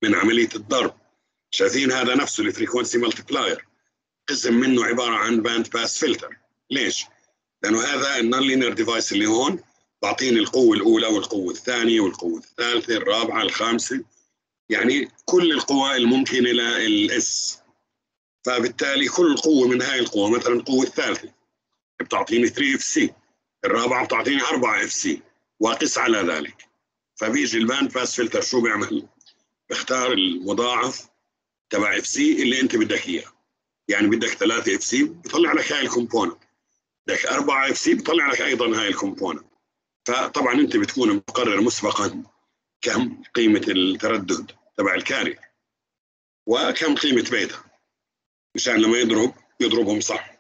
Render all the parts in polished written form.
من عملية الضرب. شايفين هذا نفسه الفريكونسي مالتبلاير، قسم منه عبارة عن باند باس فلتر. ليش؟ لأنه هذا النون لينير ديفايس اللي هون بعطيني القوة الأولى والقوة الثانية والقوة الثالثة الرابعة الخامسة، يعني كل القوى الممكنة للإس. فبالتالي كل قوة من هاي القوة، مثلا القوة الثالثة بتعطيني 3 اف سي، الرابعة بتعطيني 4 اف سي، وقس على ذلك. فبيجي الباند باس فلتر شو بيعمل؟ بختار المضاعف تبع اف سي اللي انت بدك اياه. يعني بدك 3 اف سي بيطلع لك هاي الكومبوننت، بدك 4 اف سي بيطلع لك ايضا هاي الكومبوننت. فطبعا انت بتكون مقرر مسبقا كم قيمة التردد تبع الكارير وكم قيمة بيتا، مشان لما يضربهم صح.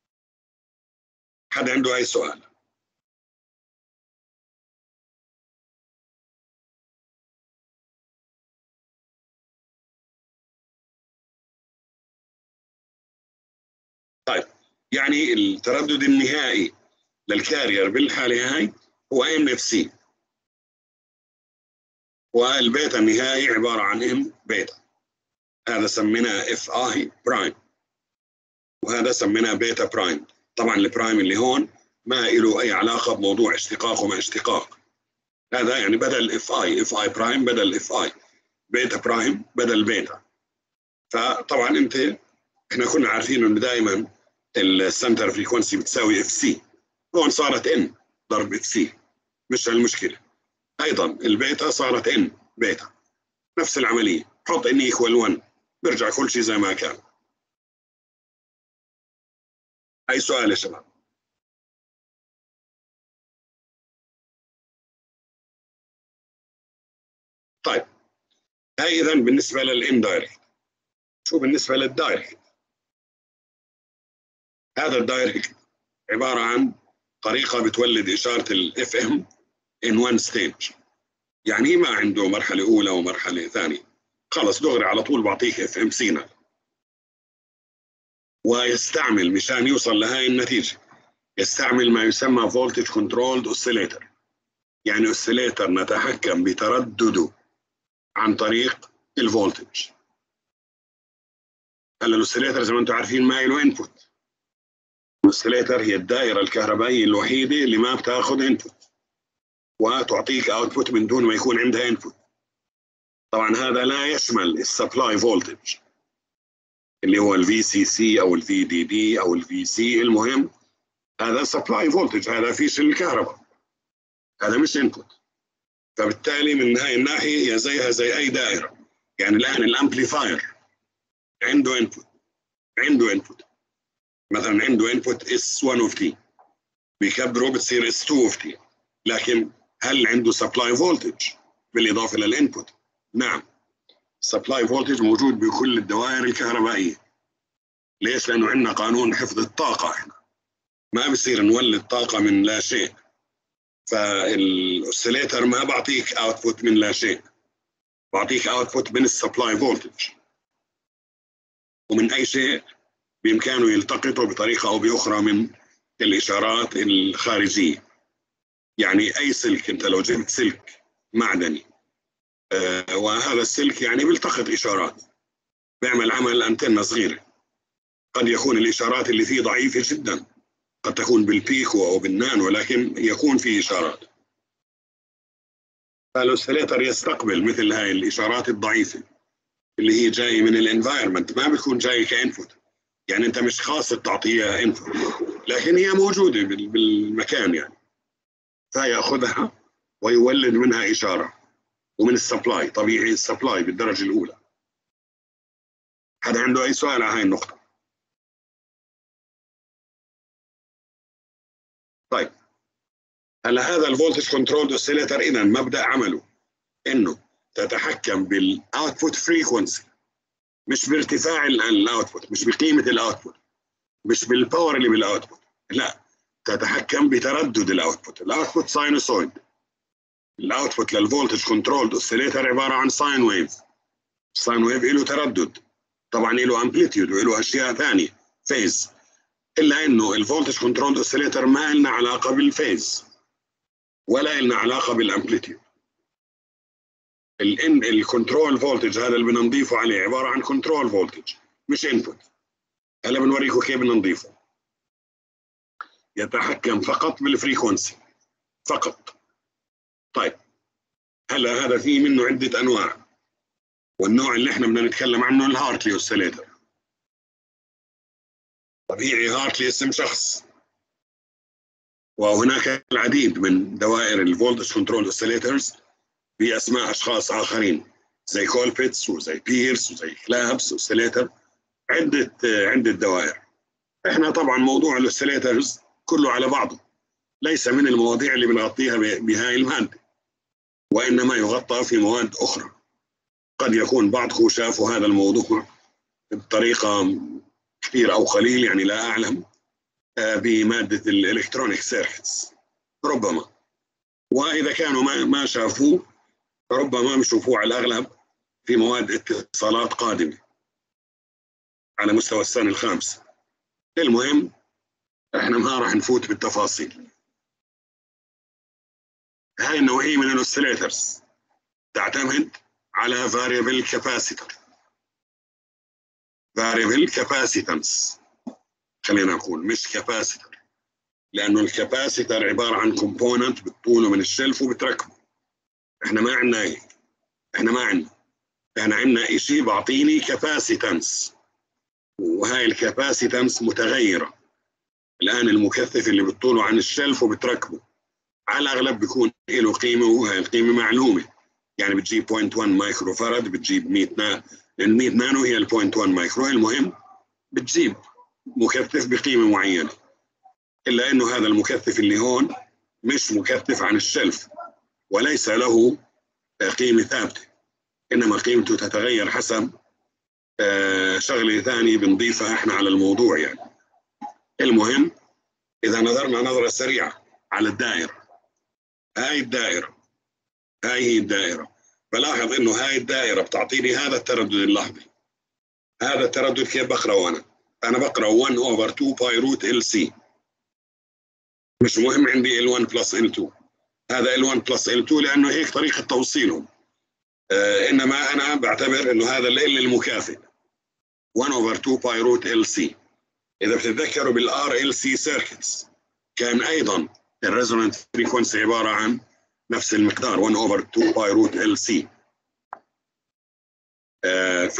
حد عنده اي سؤال؟ طيب، يعني التردد النهائي للكارير بالحالة هاي هو ام اف سي، والبيتا النهائي عبارة عن ام بيتا. هذا سميناه اف اي برايم، وهذا سميناه بيتا برايم. طبعا البرايم اللي هون ما له اي علاقة بموضوع اشتقاق وما اشتقاق. هذا يعني بدل اف اي برايم بدل اف اي، بيتا برايم بدل بيتا. فطبعا احنا كنا عارفين انه دائما السنتر فريكونسي بتساوي اف سي، هون صارت ان ضرب اف سي، مش المشكله. ايضا البيتا صارت ان بيتا، نفس العمليه، حط ان ايكوال 1 بيرجع كل شيء زي ما كان. اي سؤال يا شباب؟ طيب، هاي اذا بالنسبه للاندايركت. شو بالنسبه للدايركت؟ هذا الدايركت عباره عن طريقه بتولد اشاره الاف ام in one stage، يعني ما عنده مرحله اولى ومرحله ثانيه، خلص دغري على طول بعطيك اف ام سيجنال. ويستعمل مشان يوصل لهاي النتيجه يستعمل ما يسمى voltage controlled oscillator، يعني اوسيليتر نتحكم بتردده عن طريق الفولتج. هلا الاوسيليتر زي ما انتم عارفين ما له انبوت. الاوسيليتر هي الدائره الكهربائيه الوحيده اللي ما بتاخذ انبوت وتعطيك اوتبوت من دون ما يكون عندها انبوت. طبعا هذا لا يشمل السبلاي فولتج اللي هو الفي سي سي او الفي دي دي او الفي سي، المهم هذا سبلاي فولتج، هذا فيش الكهرباء، هذا مش انبوت. فبالتالي من هاي الناحيه هي زيها زي اي دائره. يعني الان الامبليفاير عنده انبوت مثلا عنده انبوت اس 1 اوف تي، بيكبره بتصير اس 2 اوف تي، لكن هل عنده سبلاي فولتج بالاضافه للانبوت؟ نعم، سبلاي فولتج موجود بكل الدوائر الكهربائيه. ليش؟ لانه عندنا قانون حفظ الطاقه، احنا ما بصير نولد طاقه من لا شيء. فالاوسيليتر ما بعطيك اوتبوت من لا شيء، بعطيك اوتبوت من السبلاي فولتج، ومن اي شيء بامكانه يلتقطه بطريقه او باخرى من الاشارات الخارجيه. يعني اي سلك، انت لو جبت سلك معدني وهذا السلك يعني بيلتقط اشارات، بيعمل عمل انتنه صغيره، قد يكون الاشارات اللي فيه ضعيفه جدا، قد تكون بالبيكو او بالنانو، لكن يكون فيه اشارات. فالاوسيليتر يستقبل مثل هاي الاشارات الضعيفه اللي هي جايه من الانفايرمنت، ما بتكون جايه كانفوت، يعني انت مش خاص تعطيها انفوت، لكن هي موجوده بالمكان يعني، فياخذها ويولد منها اشاره. ومن السبلاي طبيعي، السبلاي بالدرجه الاولى. حدا عنده اي سؤال على هاي النقطه؟ طيب، هلا هذا الفولتج كنترول اوسيليتر اذا مبدا عمله انه تتحكم بالاوتبوت فريكونسي، مش بارتفاع الاوتبوت، مش بقيمه الاوتبوت، مش بالباور اللي بالاوتبوت، لا، تتحكم بتردد الاوتبوت. الاوتبوت ساينوسويد، الاوتبوت للفولتج كنترول اوسيليتر عباره عن ساين ويف. الساين ويف له تردد، طبعا له امبليتيود وله اشياء ثانيه، فيز، الا انه الفولتج كنترول اوسيليتر ما لنا علاقه بالفيز ولا لنا علاقه بالامبليتيود. الكنترول فولتج هذا اللي بدنا نضيفه عليه عباره عن كنترول فولتج مش انبوت. هلا بنوريكم كيف بدنا نضيفه. يتحكم فقط بالفريكونسي فقط. طيب هلا هذا في منه عده انواع، والنوع اللي احنا بدنا نتكلم عنه الهارتلي اوسيليتر. طبيعي هارتلي اسم شخص، وهناك العديد من دوائر الفولتج كنترول اوسيليترز باسماء اشخاص اخرين زي كولبيتس وزي بيرس وزي كلابس اوسيليتر، عده دوائر. احنا طبعا موضوع الاوسيليترز كله على بعضه ليس من المواضيع اللي بنغطيها بهاي الماده، وانما يغطى في مواد اخرى. قد يكون بعضكم شافوا هذا الموضوع بطريقه كثير او قليل، يعني لا اعلم، بماده الالكترونيك سيركتس ربما، واذا كانوا ما شافوه ربما بيشوفوه على الاغلب في مواد اتصالات قادمه على مستوى السنه الخامسه. المهم احنا ما راح نفوت بالتفاصيل. هاي النوعيه من الاوسيليترز تعتمد على variable capacitor variable capacitance، خلينا نقول مش capacitor، لانه الكاباسيتر عباره عن كومبوننت بتطوله من الشلف وبتركبه. احنا ما عندنا هيك، احنا عندنا شيء بعطيني كاباسيتنس، وهاي الكاباسيتنس متغيره. الان المكثف اللي بتطوله عن الشلف وبتركبه على الاغلب بيكون له قيمه، وهي القيمه معلومه، يعني بتجيب 0.1 مايكرو فرد، بتجيب 100 نانو، لان 100 نانو هي ال 0.1 مايكرو. المهم بتجيب مكثف بقيمه معينه، الا انه هذا المكثف اللي هون مش مكثف عن الشلف وليس له قيمه ثابته، انما قيمته تتغير حسب شغله ثانيه بنضيفها احنا على الموضوع يعني. المهم اذا نظرنا نظره سريعه على الدائره، هاي هي الدائره، بلاحظ انه هاي الدائره بتعطيني هذا التردد اللحظي. هذا التردد كيف بقراه انا بقرا 1 over 2 باي روت ال سي، مش مهم عندي ال1 بلس ال2، هذا ال1 بلس ال2 لانه هيك طريقه توصيلهم. انما انا بعتبر انه هذا ال المكافئ 1 over 2 باي روت ال سي. اذا بتتذكروا بالار ال سي سيركتس كان ايضا الريزونانت فريكونسي عباره عن نفس المقدار 1 over 2 باي روت ال سي. ف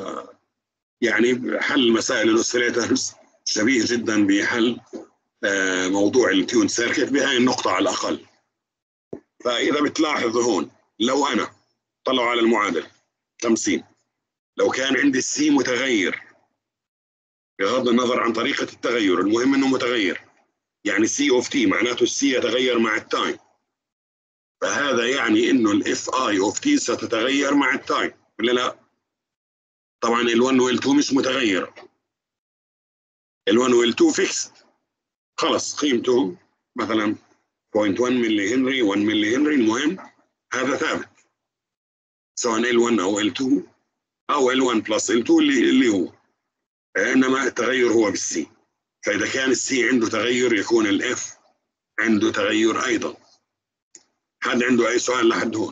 يعني حل مسائل الاوسيليترز شبيه جدا بحل موضوع التيون سيركت بهاي النقطه على الاقل. فاذا بتلاحظ هون لو انا طلعوا على المعادله 50، لو كان عندي السي متغير بغض النظر عن طريقه التغير، المهم انه متغير، يعني سي اوف تي معناته السي يتغير مع التايم، فهذا يعني انه الاف اي اوف تي ستتغير مع التايم ولا لا؟ طبعا ال1 وال2 مش متغير، ال1 وال2 فيكس، خلص قيمته مثلا 0.1 ملي هنري 1 ملي هنري، المهم هذا ثابت سواء ال1 او ال2 او ال1 بلس ال2 اللي هو، انما التغير هو بالسي. فاذا كان السي عنده تغير يكون الاف عنده تغير ايضا. حد عنده اي سؤال لحد هون؟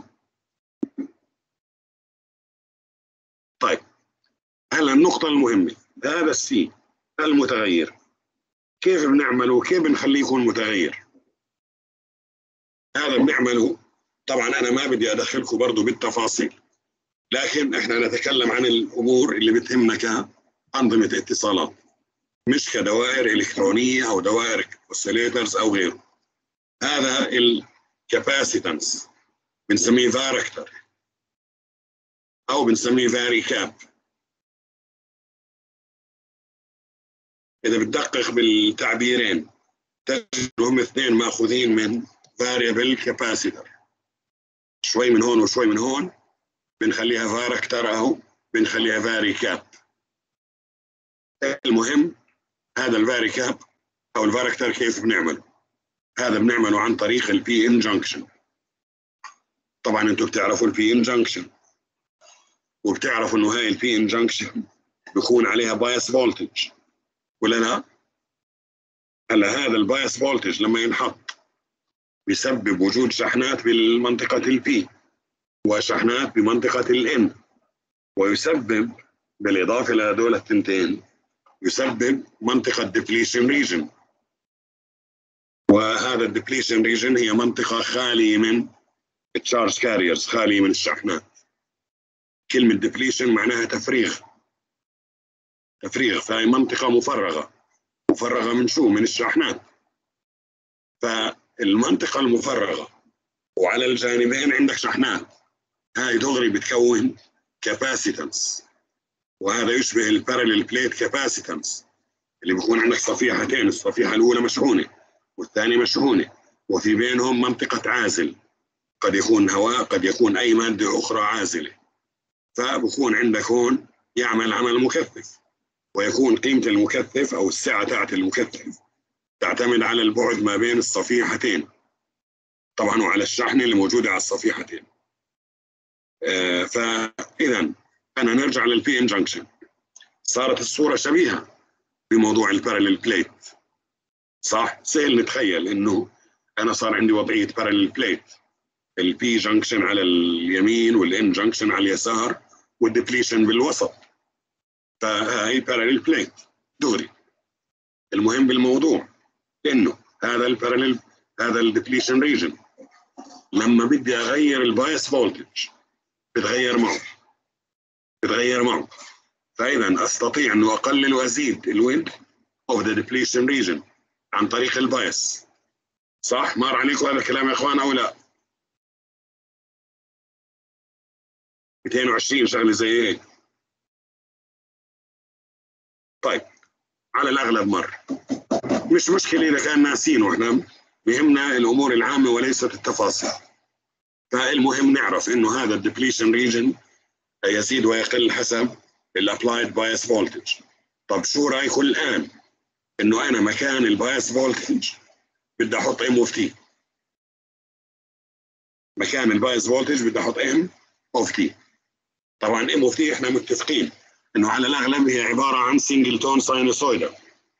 طيب هلا النقطة المهمة، هذا السي المتغير كيف بنعمله وكيف بنخليه يكون متغير؟ هذا بنعمله، طبعا انا ما بدي ادخلكم برضه بالتفاصيل، لكن احنا نتكلم عن الامور اللي بتهمنا كأنظمة اتصالات، مش كدوائر الكترونية او دوائر اوسيليترز او غيره. هذا الكاباسيتنس بنسميه فاركتر او بنسميه فاري كاب. اذا بتدقق بالتعبيرين تجد هم اثنين ماخوذين من variable capacitor، شوي من هون وشوي من هون بنخليها فاركتر او بنخليها فاري كاب. المهم هذا الفاري كاب او الفاركتر كيف بنعمله؟ هذا بنعمله عن طريق البي ان جنكشن. طبعا انتم بتعرفوا البي ان جنكشن، وبتعرفوا انه هاي البي ان جنكشن بيكون عليها بايس فولتج ولا لا؟ هلا هذا البايس فولتج لما ينحط بيسبب وجود شحنات بالمنطقة البي، وشحنات بمنطقة الN، ويسبب بالإضافة لهذول التنتين يسبب منطقة depletion region. وهذا الدبليشن ريجن هي منطقة خالية من التشارج كاريرز، خالية من الشحنات. كلمة دبليشن معناها تفريغ، فهي منطقة مفرغة من شو؟ من الشحنات. فالمنطقة المفرغة وعلى الجانبين عندك شحنات، هاي دغري بتكون كاباسيتنس، وهذا يشبه الباراليل بليت كاباسيتنس اللي بيكون عندك صفيحتين، الصفيحة الأولى مشحونة والثانية مشحونة، وفي بينهم منطقة عازل، قد يكون هواء، قد يكون أي مادة أخرى عازلة. فبكون عندك هون يعمل عمل مكثف، ويكون قيمة المكثف أو السعة تاعت المكثف تعتمد على البعد ما بين الصفيحتين طبعا، وعلى الشحنة اللي موجودة على الصفيحتين. فإذا أنا نرجع للبي إن جنكشن، صارت الصورة شبيهة بموضوع الباراليل بليت، صح؟ سهل نتخيل إنه أنا صار عندي وضعية باراليل بليت، البي جنكشن على اليمين والإن جنكشن على اليسار والدبليشن بالوسط، فهي باراليل بليت دغري. المهم بالموضوع إنه هذا الدبليشن ريجن لما بدي أغير البايس فولتج بتغير معه. فإذا أستطيع أنه أقلل وأزيد الويد of the depletion region عن طريق البايس. صح؟ مر عليكم هذا الكلام يا إخوان أو لا؟ 220 شغلة زي هيك. طيب على الأغلب مر، مش مشكلة إذا كان ناسين، وإحنا بهمنا الأمور العامة وليست التفاصيل. فالمهم نعرف إنه هذا الدبليشن ريجن يزيد ويقل حسب الابلايد بايس فولتج. طب شو رايكم الآن إنه أنا مكان البايس فولتج بدي أحط ام اوف تي، مكان البايس فولتج بدي أحط ام اوف تي. طبعا ام اوف تي إحنا متفقين إنه على الأغلب هي عبارة عن سنجل تون ساينوسويدال،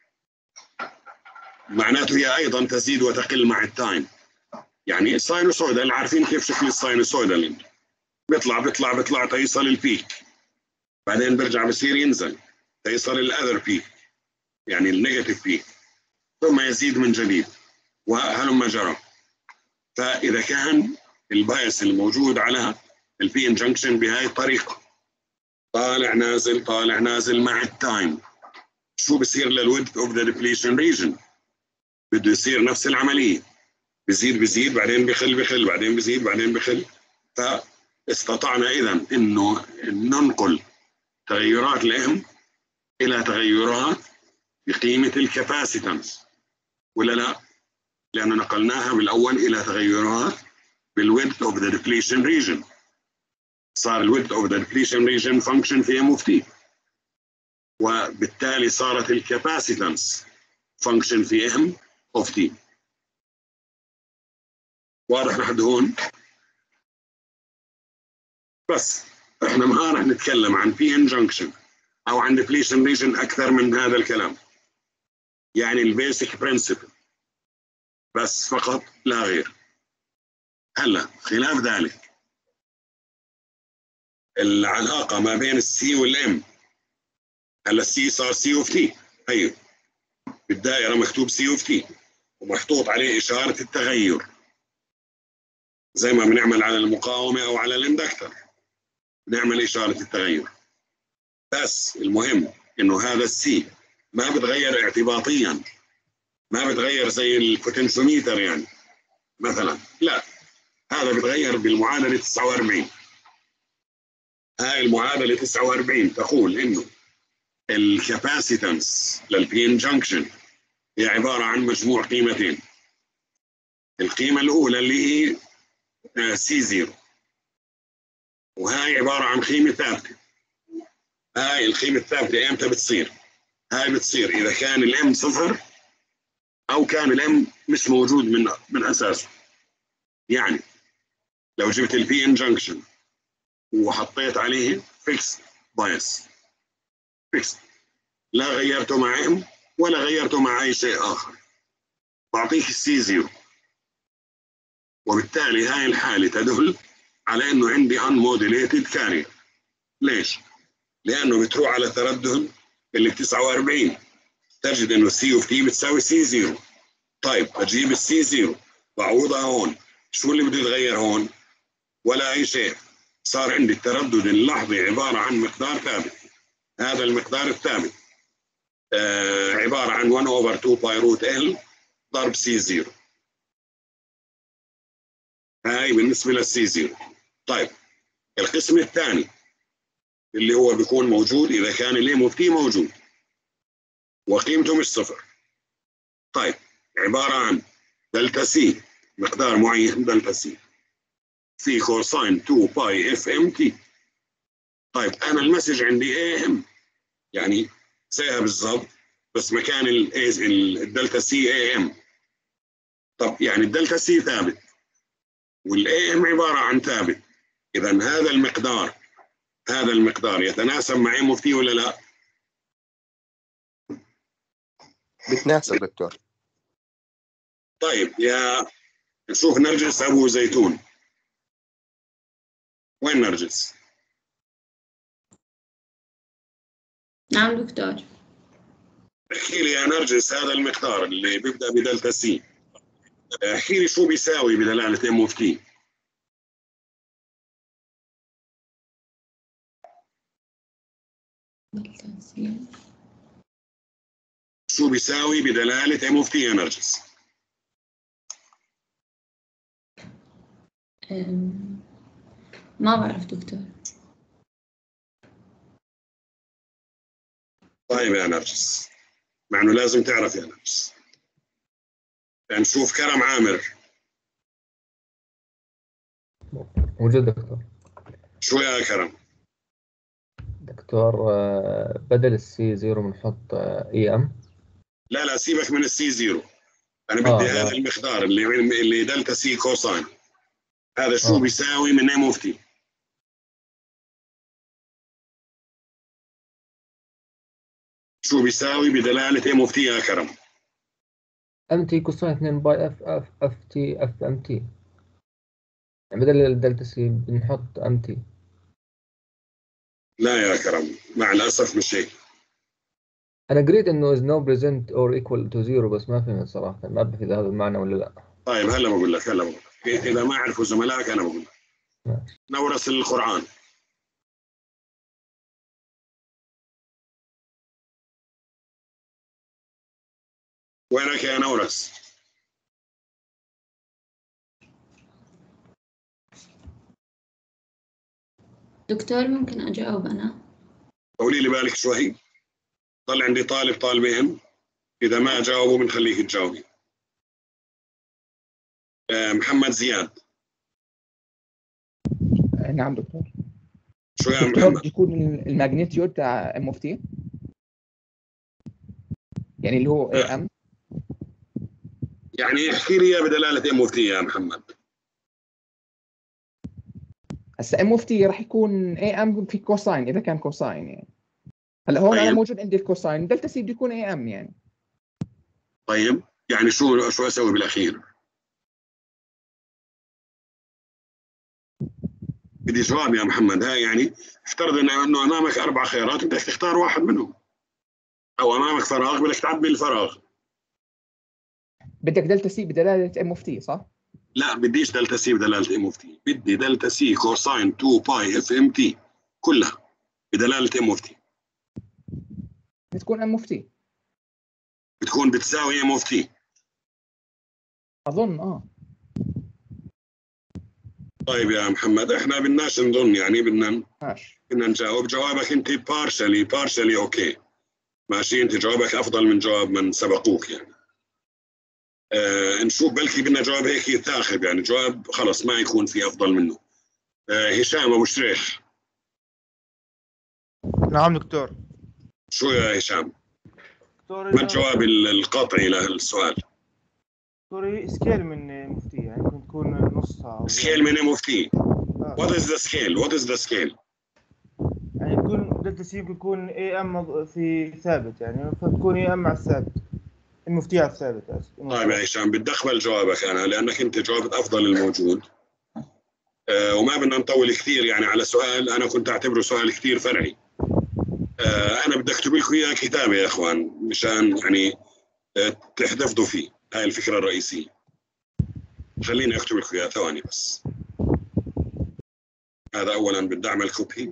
معناته هي أيضا تزيد وتقل مع التايم. يعني الساينوسويدال عارفين كيف شكل الساينوسويدال، بيطلع تيصل البيك، بعدين برجع بصير ينزل تيصل الأذر بيك، يعني النيجاتيف بيك، ثم يزيد من جديد وهلم جرى. فإذا كان البايس الموجود على البي ان جنكشن بهاي الطريقة طالع نازل مع التايم، شو بصير للويدث اوف ذا ديبليشن ريجن؟ بده يصير نفس العملية، بزيد بعدين بخل بعدين بزيد بعدين بخل. فاستطعنا إذن إنه ننقل تغيرات الام إلى تغيرات بقيمة الكاباسيتنس، ولا لا؟ لأنه نقلناها بالأول إلى تغيرات بالويدث اوف ذا ديبليشن ريجن، صار الويدث اوف ذا ديبليشن ريجن فانكشن في ام اوف تي، وبالتالي صارت الكاباسيتنس فانكشن في ام اوف تي. واضح لحد هون؟ بس احنا ما راح نتكلم عن بي ان جنكشن او عن ديبليشن ريجن اكثر من هذا الكلام، يعني البيسك برنسبل بس فقط لا غير. هلا خلاف ذلك العلاقه ما بين السي والام، هلا السي صار سي اوف تي، ايوه بالدائره مكتوب سي اوف تي ومحطوط عليه اشاره التغير زي ما بنعمل على المقاومه او على الاندكتر، بنعمل اشاره التغير. بس المهم انه هذا السي ما بتغير اعتباطيا، ما بتغير زي البوتنشيوميتر يعني مثلا، لا هذا بتغير بالمعادله 49. هاي المعادله 49 تقول انه الكاباسيتنس للبي ان جنكشن هي عباره عن مجموع قيمتين. القيمه الاولى اللي هي سي 0، وهاي عباره عن قيمه ثابته. هاي القيمه الثابته امتى بتصير؟ هاي بتصير اذا كان الام صفر او كان الام مش موجود من اساسه. يعني لو جبت البي ان جنكشن وحطيت عليه فيكس بايس، فيكس لا غيرته مع ام ولا غيرته مع اي شيء اخر، بعطيك السي 0، وبالتالي هاي الحاله تدل على انه عندي unmodulated carrier. ليش؟ لانه بتروح على تردد اللي 49 تجد انه سي اوف تي بتساوي سي 0. طيب اجيب السي 0 بعوضها هون، شو اللي بده يتغير هون؟ ولا اي شيء. صار عندي التردد اللحظي عباره عن مقدار ثابت. هذا المقدار الثابت عباره عن 1 over 2 باي روت ال ضرب سي 0. هاي بالنسبه للسي 0. طيب القسم الثاني اللي هو بيكون موجود اذا كان الام اوف تي موجود وقيمته مش صفر. طيب عباره عن دلتا سي، مقدار معين دلتا سي في كوساين 2 باي اف ام تي. طيب انا المسج عندي اي ام، يعني زيها بالضبط بس مكان الدلتا سي اي ام. طب يعني الدلتا سي ثابت والاي ام عباره عن ثابت، اذا هذا المقدار يتناسب مع ام اوف تي ولا لا؟ بتناسب دكتور. طيب نشوف نرجس ابو زيتون. وين نرجس؟ نعم دكتور. احكي لي يا نرجس، هذا المقدار اللي بيبدا بدلتا سي احكي لي شو بيساوي بدلاله ام اوف تي؟ شو بيساوي بدلاله ام اوف تي يا نرجس؟ ما بعرف دكتور. طيب يا نرجس، مع انه لازم تعرف يا نرجس. نشوف كرم عامر. موجود دكتور. شو يا كرم؟ دكتور بدل السي 0 بنحط اي ام. لا سيبك من السي 0. انا بدي هذا المقدار اللي دلتا سي كوساين، هذا شو بيساوي من ام اوف تي؟ شو بيساوي بدلاله ام اوف تي يا كرم؟ ام تي كوساين 2 باي اف تي اف ام تي. يعني بدل الدلتا سي بنحط ام تي. لا يا كرم مع الاسف مش هيك. انا قريت انه is no present or equal to 0 بس ما فهمت صراحه، ما بعرف اذا هذا المعنى ولا لا. طيب هلا بقول لك اذا ما عرفوا زملائك انا بقول لك. نورس القرآن. وينك يا نورس؟ دكتور ممكن أجاوب أنا؟ قولي لي بالك شوي. ضل عندي طالبين، إذا ما جاوبوا بنخليك تجاوبي. محمد زياد. نعم دكتور. شو يا دكتور محمد؟ بيكون الماجنتيود تاع ام اوف تي، يعني اللي هو اي ام. يعني احكي لي بدلالة ام اوف تي يا محمد. هسه ام اوف تي راح يكون اي ام في كوساين، اذا كان كوساين يعني. هلا هون طيب. انا موجود عندي الكوساين، دلتا سي بده يكون اي ام يعني. طيب يعني شو اسوي بالاخير؟ بدي جواب يا محمد. هاي يعني افترض انه امامك 4 خيارات بدك تختار واحد منهم، او امامك فراغ بدك تعبي الفراغ. بدك دلتا سي بدلاله ام اوف تي صح؟ لا بديش دلتا سي بدلاله ام اوف تي، بدي دلتا سي كوساين 2 باي اف ام تي كلها بدلاله ام اوف تي. بتكون ام اوف تي. بتكون بتساوي ام اوف تي اظن طيب يا محمد احنا بدناش نظن، يعني بدنا ماشي. نجاوب. جوابك انت بارشلي اوكي ماشي، انت جوابك افضل من جواب من سبقوك يعني. نشوف بلكي بدنا جواب هيك ثاخب، يعني جواب خلص ما يكون في افضل منه. هشام ابو شريح. نعم دكتور. شو يا هشام؟ دكتور ما الجواب القاطعي للسؤال؟ دكتور سكيل من مفتي، يعني ممكن تكون نصها سكيل من مفتي. What is the scale? What is the scale? يعني يكون دلتا سي ممكن يكون اي ام في ثابت، يعني فتكون اي ام مع الثابت، المفتي على الثابت. طيب يا هشام بدي اقبل جوابك انا لانك انت جاوبت افضل الموجود. وما بدنا نطول كثير يعني على سؤال أنا كنت أعتبره سؤال كثير فرعي. أنا بدي أكتب لكم إياه كتابة يا إخوان مشان يعني تحتفظوا فيه. هاي الفكرة الرئيسية. خليني أكتب لكم إياه ثواني بس. هذا أولا بدي أعمل كوبي.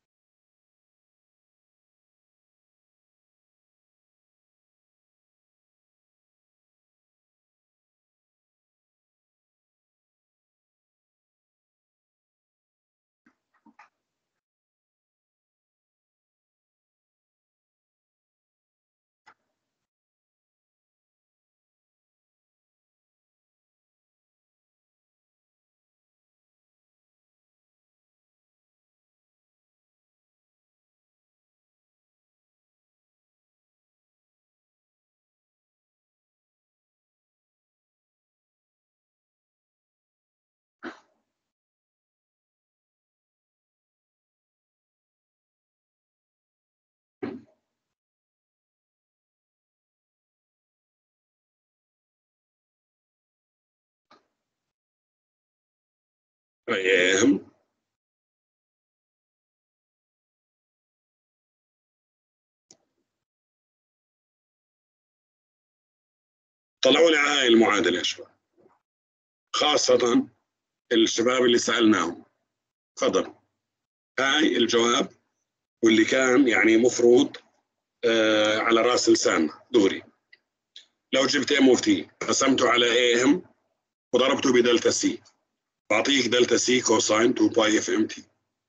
طلعوا لي هاي المعادلة يا شباب، خاصة الشباب اللي سألناهم. تفضل. هاي الجواب واللي كان يعني مفروض على راس لساننا دغري. لو جبت ام اوف تي قسمته على اي ام وضربته بدلتا سي بعطيك دلتا سي كوساين 2 باي اف ام تي.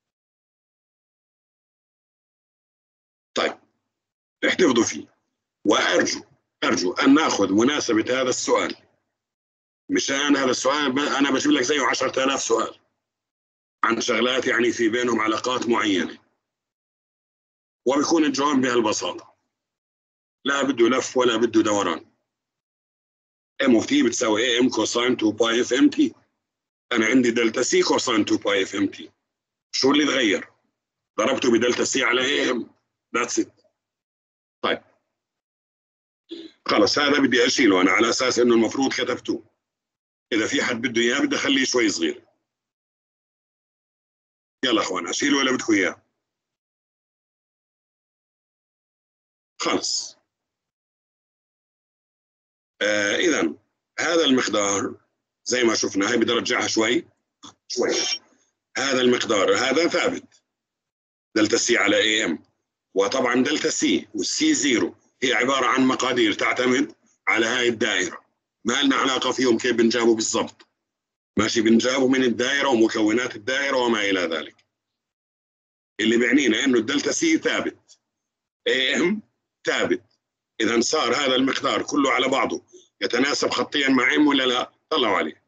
طيب احتفظوا فيه، وارجو ان ناخذ مناسبة هذا السؤال، مشان هذا السؤال انا بجيب لك زيه 10,000 سؤال عن شغلات يعني في بينهم علاقات معينة، وبيكون الجواب بهالبساطة، لا بده لف ولا بده دوران. ام اوف تي بتساوي اي ام كوساين 2 باي اف ام تي. انا عندي دلتا سي كوساين 2 باي اف ام تي. شو اللي تغير؟ ضربته بدلتا سي على اي ام. ذاتس ات. طيب خلص هذا بدي اشيله انا على اساس انه المفروض كتبته. اذا في حد بده اياه بدي اخليه شوي صغير. يلا اخوان اشيله ولا بدكم اياه؟ خلص. اذا هذا المقدار زي ما شفنا، هاي بدي ارجعها شوي. هذا المقدار هذا ثابت دلتا سي على اي ام، وطبعا دلتا سي والسي زيرو هي عباره عن مقادير تعتمد على هاي الدائره، ما لنا علاقه فيهم كيف بنجابوا بالضبط. ماشي، بنجابوا من الدائره ومكونات الدائره وما الى ذلك. اللي بيعنينا انه الدلتا سي ثابت، اي ام ثابت. اذا صار هذا المقدار كله على بعضه يتناسب خطيا مع ام ولا لا؟ طلعوا عليه.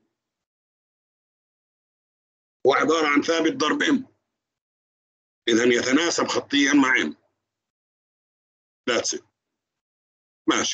هو عباره عن ثابت ضرب ام، اذا يتناسب خطيا مع ام. That's it. ماشي.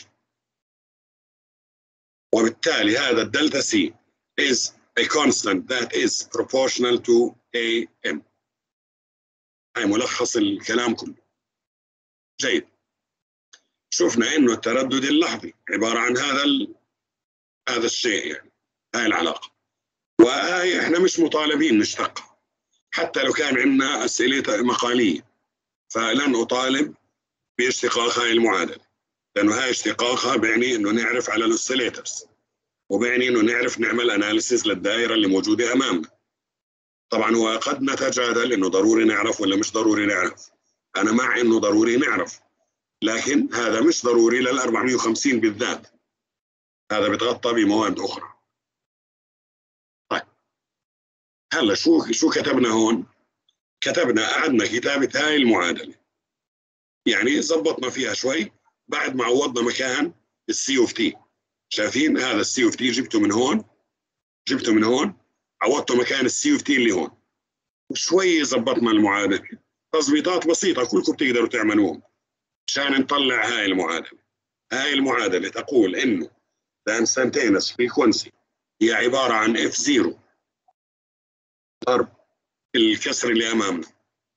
وبالتالي هذا الدلتا سي is a constant that is proportional to AM. هاي ملخص الكلام كله. جيد. شفنا انه التردد اللحظي عبارة عن هذا الشيء، يعني هاي العلاقة، وهاي احنا مش مطالبين نشتقها حتى لو كان عندنا أسئلة مقالية، فلن أطالب باشتقاق هاي المعادلة، لأنه هاي اشتقاقها بيعني إنه نعرف على الأوسيليترز، وبيعني إنه نعرف نعمل أناليسيس للدائرة اللي موجودة أمامنا. طبعا هو قد نتجادل إنه ضروري نعرف ولا مش ضروري نعرف. أنا مع إنه ضروري نعرف، لكن هذا مش ضروري لل 450 بالذات، هذا بيتغطى بمواد أخرى. طيب هلا شو كتبنا هون؟ كتبنا أعدنا كتابة هاي المعادلة، يعني زبطنا فيها شوي بعد ما عوضنا مكان السي اوف تي. شايفين هذا السي اوف تي جبته من هون، عوضته مكان السي اوف تي اللي هون، وشوي زبطنا المعادلة، تظبيطات بسيطة كلكم بتقدروا تعملوهم عشان نطلع هاي المعادلة. هاي المعادلة تقول إنه the instantaneous frequency هي عبارة عن F0 ضرب الكسر اللي أمامنا،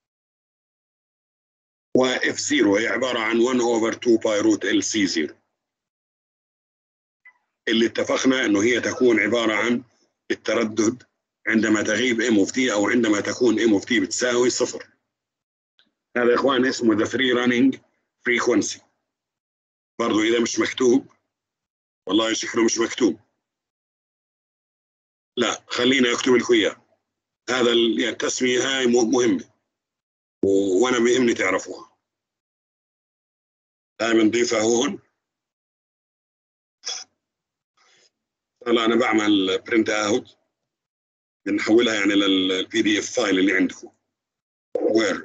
و F0 هي عبارة عن 1/2 باي روت LC0، اللي اتفقنا إنه هي تكون عبارة عن التردد عندما تغيب ام اوف تي او عندما تكون ام اوف تي بتساوي 0. هذا يا اخوان اسمه ذا فري رانينج فريكونسي. برضه اذا مش مكتوب، والله شكله مش مكتوب، لا خلينا اكتب لكم اياه. هذا التسميه هاي مهمه وانا بيهمني تعرفوها. هاي بنضيفها هون. هلا انا بعمل برنت اوت، بنحولها يعني للبي دي اف فايل اللي عندكم. where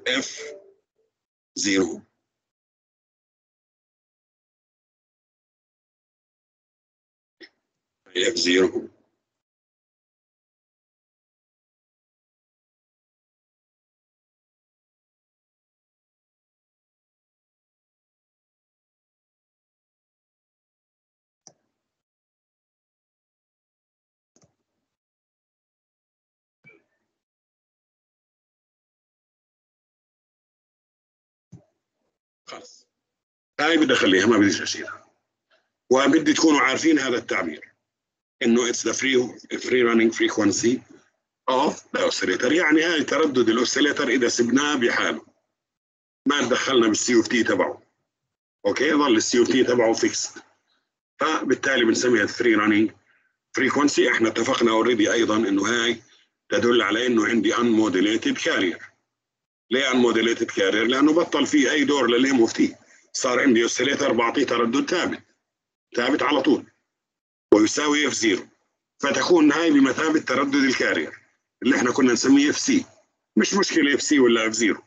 f0 f0 خلص. هاي بدي اخليها، ما بديش اشيلها. وبدي تكونوا عارفين هذا التعبير انه it's the free running frequency of the oscillator. يعني هاي تردد الاوسيليتر اذا سبناه بحاله ما تدخلنا بالسي اوف تي تبعه، اوكي، ظل السي اوف تي تبعه فيكس، فبالتالي بنسميها فري رانينج فريكونسي. احنا اتفقنا اوريدي ايضا انه هاي تدل على انه عندي unmodulated carrier. ليه unmodulated carrier؟ لانه بطل فيه اي دور للام اوف تي، صار عندي اوسيليتر بعطيه تردد ثابت على طول ويساوي اف 0، فتكون هاي بمثابه تردد الكارير اللي احنا كنا نسميه اف سي. مش مشكله اف سي ولا اف 0.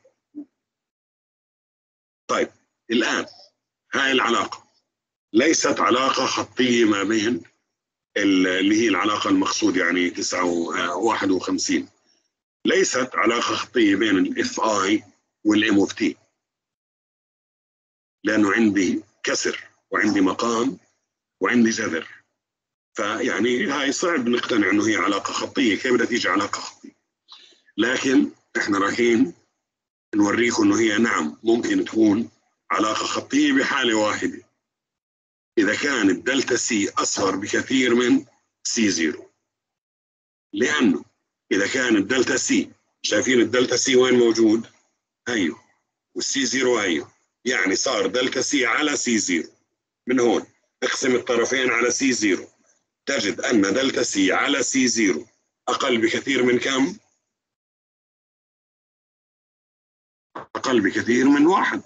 طيب الان هاي العلاقه ليست علاقه خطيه ما بين اللي هي العلاقه المقصود يعني 51، ليست علاقه خطيه بين الاف اي والام اوف تي، لانه عندي كسر وعندي مقام وعندي جذر، فيعني هاي صعب نقتنع انه هي علاقه خطيه. كيف بدها تيجي علاقه خطيه؟ لكن احنا رايحين نوريكم انه هي نعم ممكن تكون علاقه خطيه بحاله واحده، اذا كان الدلتا سي اصغر بكثير من سي 0. لانه اذا كان الدلتا سي، شايفين الدلتا سي وين موجود؟ ايوه، والسي 0 ايوه، يعني صار دلتا سي على سي 0. من هون اقسم الطرفين على سي 0، تجد ان دلتا سي على سي 0 اقل بكثير من كم؟ اقل بكثير من 1.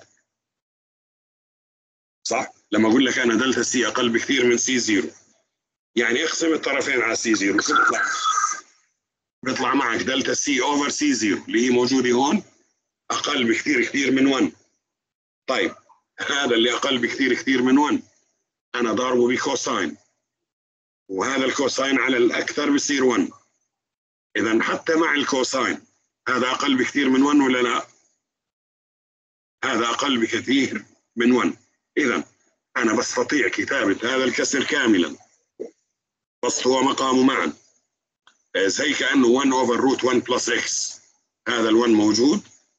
صح؟ لما اقول لك انا دلتا سي اقل بكثير من سي 0، يعني اقسم الطرفين على سي 0، شو بيطلع معك دلتا سي اوفر سي 0 اللي هي موجوده هون اقل بكثير كثير من 1. طيب هذا اللي اقل بكثير كثير من 1 انا ضاربه بكوساين، وهذا الكوساين على الاكثر بصير 1. اذا حتى مع الكوساين هذا اقل بكثير من 1 ولا لا؟ هذا اقل بكثير من 1. اذا انا بستطيع كتابه هذا الكسر كاملا بسط هو مقامه معا، زي كانه 1 اوفر روت 1 بلس اكس. هذا ال1 موجود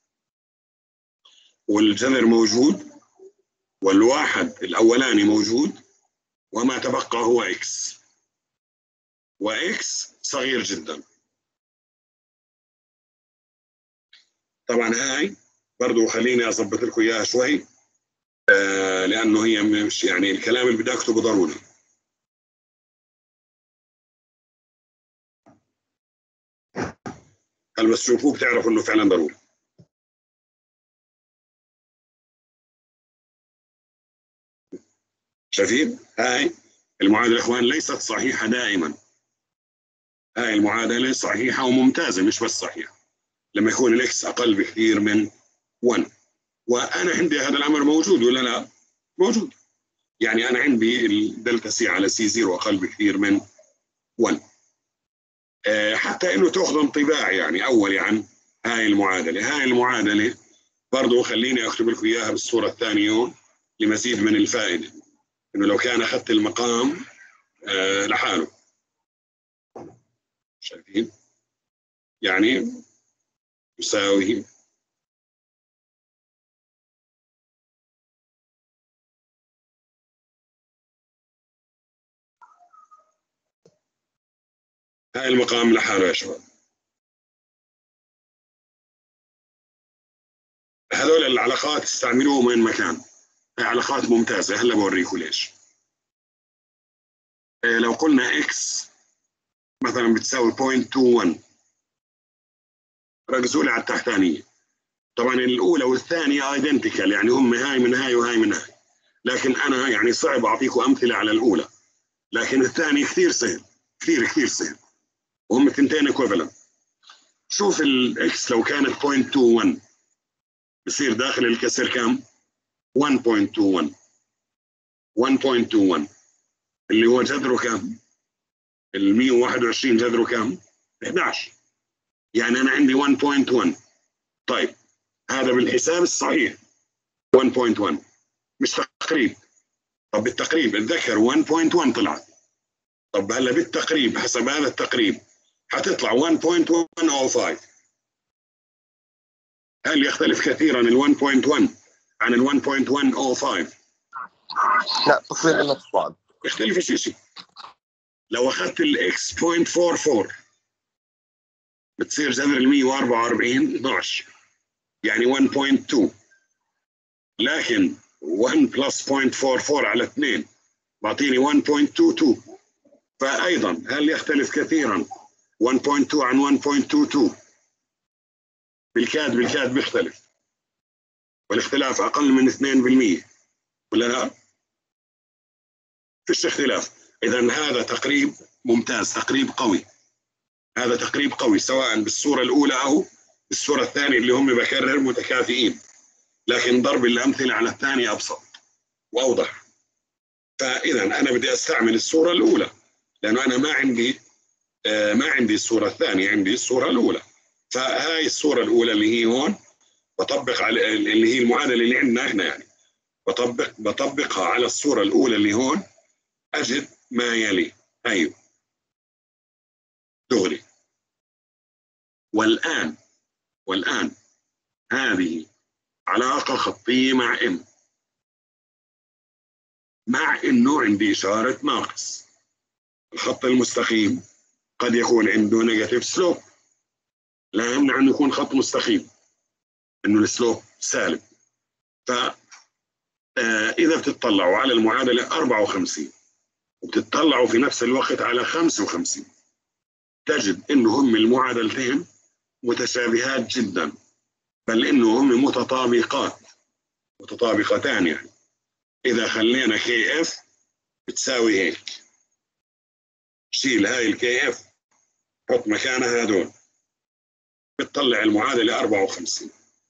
والجذر موجود والواحد الاولاني موجود، وما تبقى هو اكس، واكس صغير جدا. طبعا هاي برضو خليني اظبط لكم اياها شوي، لانه هي مش يعني الكلام اللي بدي اكتبه ضروري. هل بس تشوفوه بتعرفوا انه فعلا ضروري. شايفين؟ هاي المعادله اخوان ليست صحيحه دائما. هاي المعادله صحيحه وممتازه، مش بس صحيحه لما يكون الاكس اقل بكثير من 1. وانا عندي هذا الامر موجود ولا لا؟ موجود. يعني انا عندي الدلتا سي على سي 0 اقل بكثير من 1. حتى انه تاخذ انطباع يعني اولي عن هاي المعادله. هاي المعادله برضه خليني اكتب لكم اياها بالصوره الثانيه هون لمزيد من الفائده، انه لو كان اخذت المقام لحاله. شايفين؟ يعني يساوي هاي المقام لحاله يا شباب. هذول العلاقات استعملوهم وين مكان، هي علاقات ممتازة. هلا بوريكم ليش. لو قلنا x مثلا بتساوي 0.21، ركزوا لي على التحتانية. طبعا الأولى والثانية ايدنتيكال، يعني هم هاي من هاي وهاي من هاي، لكن أنا يعني صعب أعطيكم أمثلة على الأولى، لكن الثاني كثير سهل، كثير سهل، وهم الثنتين ايكوفالنت. شوف الاكس لو كانت 0.21 بصير داخل الكسر كم؟ 1.21 اللي هو جذره كم؟ ال 121 جذره كم؟ 11. يعني أنا عندي 1.1. طيب هذا بالحساب الصحيح 1.1 مش تقريب. طب بالتقريب اتذكر 1.1 طلعت. طب هلا بالتقريب حسب هذا التقريب حتطلع 1.105. هل يختلف كثيرا ال 1.1 عن ال 1.105؟ لا تقريبا نفس بعض. يختلف شيء. لو اخذت الاكس 0.44 بتصير جذر ال 144 12، يعني 1.2. لكن 1 بلس 0.44 على 2 بعطيني 1.22. فايضا هل يختلف كثيرا 1.2 عن 1.22؟ بالكاد بيختلف، والاختلاف اقل من 2% ولا لا؟ فيش اختلاف. اذا هذا تقريب ممتاز، تقريب قوي. هذا تقريب قوي سواء بالصورة الأولى أو بالصورة الثانية اللي هم بكرر متكافئين، لكن ضرب الأمثلة على الثانية أبسط وأوضح. فإذا أنا بدي أستعمل الصورة الأولى، لأنه أنا ما عندي الصورة الثانية، عندي الصورة الأولى. فهاي الصورة الأولى اللي هي هون بطبق على اللي هي المعادلة اللي عندنا إحنا، يعني بطبقها على الصورة الأولى اللي هون، أجد ما يلي. أيوه دغري. والآن هذه علاقة خطية مع M، مع إنه عندي إشارة ناقص. الخط المستقيم قد يكون عنده نيجاتيف سلوب، لا يمنع أن يكون خط مستقيم إنه السلوب سالب. فإذا بتطلعوا على المعادلة 54 وبتطلعوا في نفس الوقت على 55، تجد إنه هم المعادلتين متشابهات جدا، بل إنه هم متطابقتان. يعني إذا خلينا كي اف بتساوي هيك، شيل هاي الكي اف حط مكانها هذول، بتطلع المعادلة 54.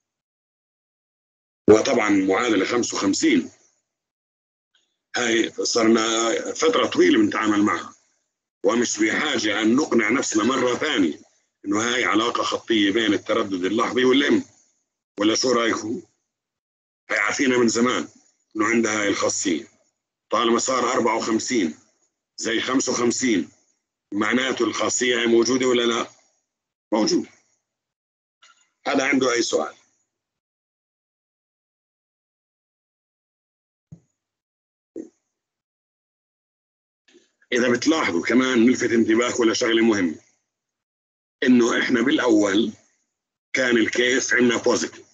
وطبعا معادلة 55 هاي صرنا فترة طويلة بنتعامل معها، ومش بحاجة أن نقنع نفسنا مرة ثانية إنه هاي علاقة خطية بين التردد اللحظي والإم. ولا شو رأيكم؟ هاي عارفينها من زمان إنه عندها هاي الخاصية. طالما صار 54 زي 55 معناته الخاصية هي موجودة ولا لا؟ موجودة. هذا عنده أي سؤال؟ إذا بتلاحظوا كمان نلفت انتباهكم لشغلة مهمة، إنه إحنا بالأول كان الكيس عندنا بوزيتيف،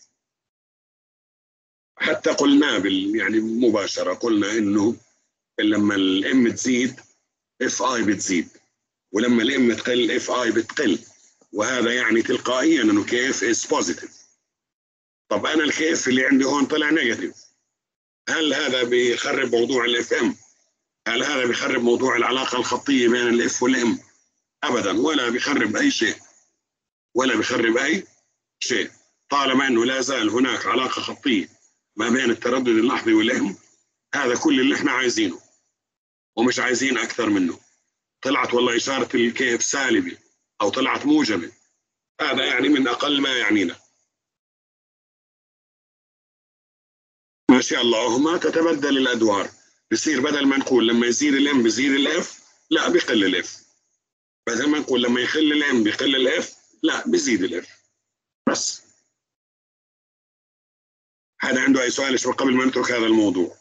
حتى قلنا يعني مباشرة قلنا إنه لما الام تزيد اف اي بتزيد، ولما الام تقل اف اي بتقل، وهذا يعني تلقائيا إنه كيف از بوزيتيف. طب أنا الكيف اللي عندي هون طلع نيجاتيف، هل هذا بيخرب موضوع الاف ام؟ هل هذا بيخرب موضوع العلاقة الخطية بين الاف والام؟ أبدا، ولا بيخرب أي شيء. طالما أنه لا زال هناك علاقة خطية ما بين التردد اللحظي والإم، هذا كل اللي احنا عايزينه ومش عايزين أكثر منه. طلعت والله إشارة الكيف سالبة أو طلعت موجبة، هذا يعني من أقل ما يعنينا. ما شاء الله هما تتبدل الأدوار، بصير بدل ما نقول لما يزيد الإم بيزيد الإف، لا بيقل الإف. بدل ما نقول لما يقل الإم بيقل الإف، لا بيزيد الإف. بس هذا عنده أي سؤال قبل ما نترك هذا الموضوع؟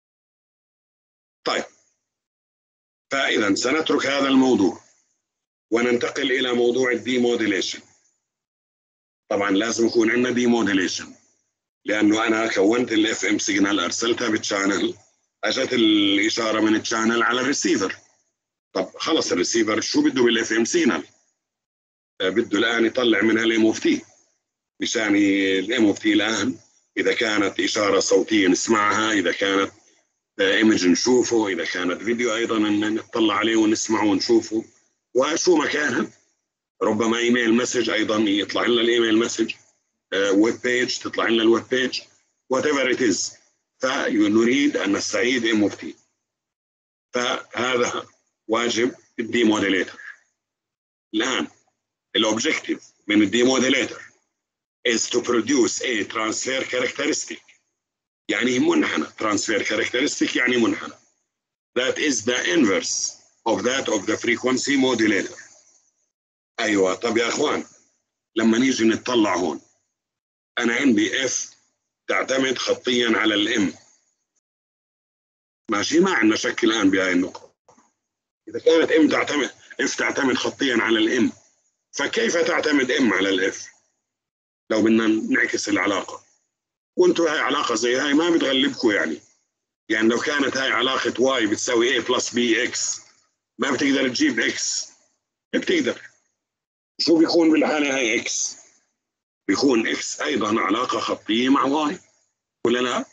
طيب، فإذا سنترك هذا الموضوع وننتقل إلى موضوع الديموديليشن. طبعا لازم يكون عندنا ديموديليشن، لأنه أنا كونت الاف ام سيجنال، أرسلتها بالشانل، أجت الإشارة من الشانل على الريسيفر. طب خلص الريسيفر شو بده بالاف ام سيجنال؟ بده الآن يطلع منها الام اوف تي، مشان الام اوف تي الآن إذا كانت إشارة صوتية نسمعها، إذا كانت ايمج نشوفه، إذا كانت فيديو أيضا نطلع عليه ونسمعه ونشوفه، وشو ما كانت. ربما ايميل مسج أيضا يطلع لنا الايميل مسج، ويب بيج تطلع لنا الويب بيج، whatever it is. فنريد أن نستعيد ام اوف تي، فهذا واجب الديموديليتر. الآن الأوبجيكتيف من الديموديليتر is to produce a transfer characteristic، يعني منحنى. transfer characteristic يعني منحنى that is the inverse of that of the frequency modulator. أيوة. طب يا أخوان لما نيجي نتطلع هون، أنا عندي F تعتمد خطيا على الام، ماشي؟ ما عندنا شك الآن بهاي النقطة. إذا كانت F تعتمد خطيا على الام، فكيف تعتمد M على الF؟ لو بدنا نعكس العلاقة، وانتوا هاي علاقة زي هاي ما بتغلبكوا يعني لو كانت هاي علاقة Y بتساوي A plus BX، ما بتقدر تجيب X. بتقدر. شو بيكون بالحالة هاي X؟ بيكون X أيضا علاقة خطية مع Y، ولا لا؟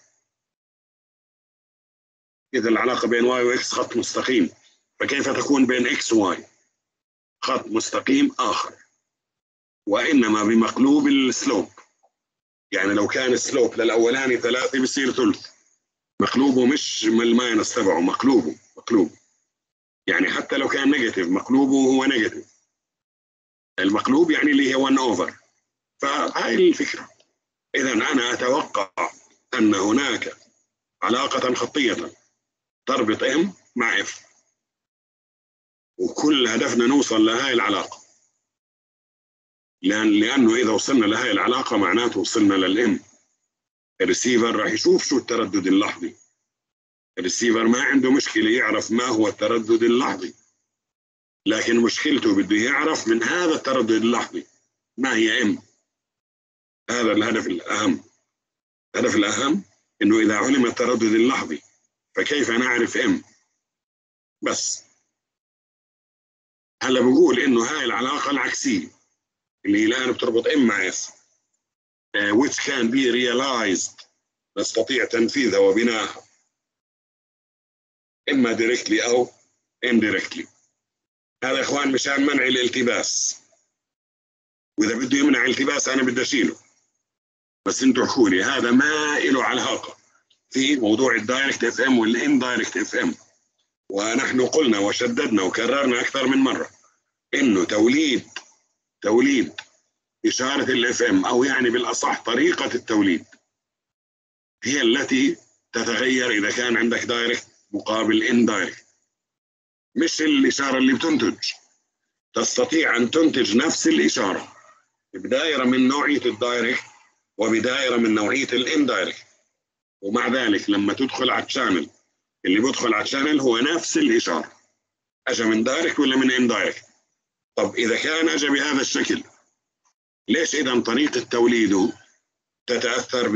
إذا العلاقة بين Y و X خط مستقيم، فكيف تكون بين X و Y خط مستقيم آخر؟ وإنما بمقلوب السلوب. يعني لو كان السلوب للأولاني 3 بصير ثلث، مقلوبه مش من الماينس تبعه، مقلوب. يعني حتى لو كان نيجاتيف مقلوبه هو نيجاتيف. المقلوب يعني اللي هي 1 أوفر. فهاي الفكرة. إذا أنا أتوقع أن هناك علاقة خطية تربط M مع F، وكل هدفنا نوصل لهاي العلاقة، لأنه إذا وصلنا لهاي العلاقة معناته وصلنا للM. الريسيفر راح يشوف شو التردد اللحظي. الريسيفر ما عنده مشكلة يعرف ما هو التردد اللحظي، لكن مشكلته بده يعرف من هذا التردد اللحظي ما هي M. هذا الهدف الأهم. الهدف الأهم إنه إذا علم التردد اللحظي فكيف نعرف M؟ بس هلا بقول إنه هاي العلاقة العكسية اللي الآن بتربط M مع F which can be realized، نستطيع تنفيذها وبناءها إما directly أو indirectly. هذا إخوان مشان منع الالتباس، وإذا بده يمنع الالتباس أنا بدي أشيله، بس أنتوا احكوا لي هذا ما له علاقة في موضوع الدايركت اف ام والاندايركت اف ام. ونحن قلنا وشددنا وكررنا أكثر من مرة إنه توليد إشارة الاف ام، أو يعني بالأصح طريقة التوليد، هي التي تتغير إذا كان عندك دايركت مقابل اندايركت، مش الإشارة اللي بتنتج. تستطيع أن تنتج نفس الإشارة بدائرة من نوعية الدايركت وبدائرة من نوعية الاندايركت، ومع ذلك لما تدخل على الشانل، اللي بدخل على الشانل هو نفس الإشارة، أجا من دايركت ولا من اندايركت. طب إذا كان أجا بهذا الشكل، ليش إذا طريقة توليده تتأثر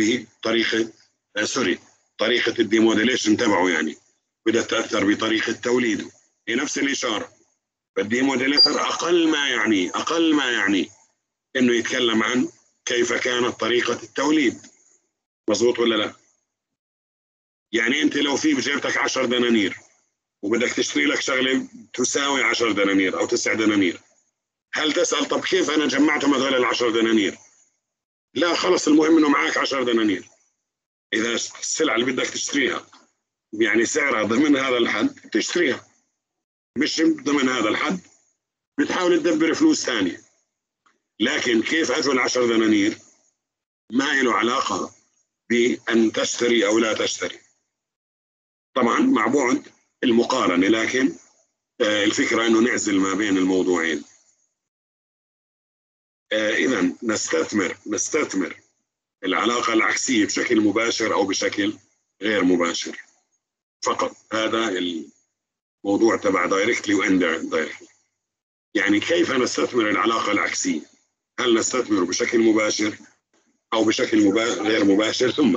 طريقة الديموديليشن تبعه، يعني بدها تتأثر بطريقة توليده، هي نفس الإشارة. فالديموديليتر أقل ما يعني إنه يتكلم عن كيف كانت طريقة التوليد. مظبوط ولا لا؟ يعني أنت لو في بجيبتك 10 دنانير وبدك تشتري لك شغلة تساوي 10 دنانير أو 9 دنانير، هل تسأل طب كيف أنا جمعتهم هذول ال10 دنانير؟ لا، خلص المهم إنه معك 10 دنانير. إذا السلعة اللي بدك تشتريها يعني سعرها ضمن هذا الحد تشتريها، مش ضمن هذا الحد بتحاول تدبر فلوس ثانية. لكن كيف أجوا ال10 دنانير ما له علاقة بأن تشتري أو لا تشتري، طبعا مع بعد المقارنة، لكن الفكرة أنه نعزل ما بين الموضوعين. إذا نستثمر العلاقة العكسية بشكل مباشر أو بشكل غير مباشر فقط. هذا الموضوع تبع دايركتلي واندايركتلي. يعني كيف نستثمر العلاقة العكسية؟ هل نستثمر بشكل مباشر أو بشكل غير مباشر؟ ثم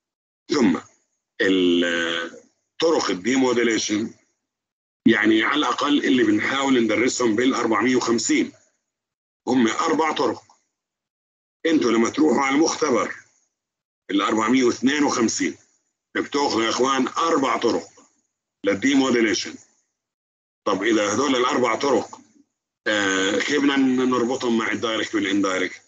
طرق الديموديليشن، يعني على الأقل اللي بنحاول ندرسهم بال450 هم 4 طرق. انتوا لما تروحوا على المختبر ال452 بتاخذوا يا اخوان 4 طرق للديموديليشن. طب اذا هذول ال4 طرق كيف بدنا نربطهم مع الدايركت والاندايركت؟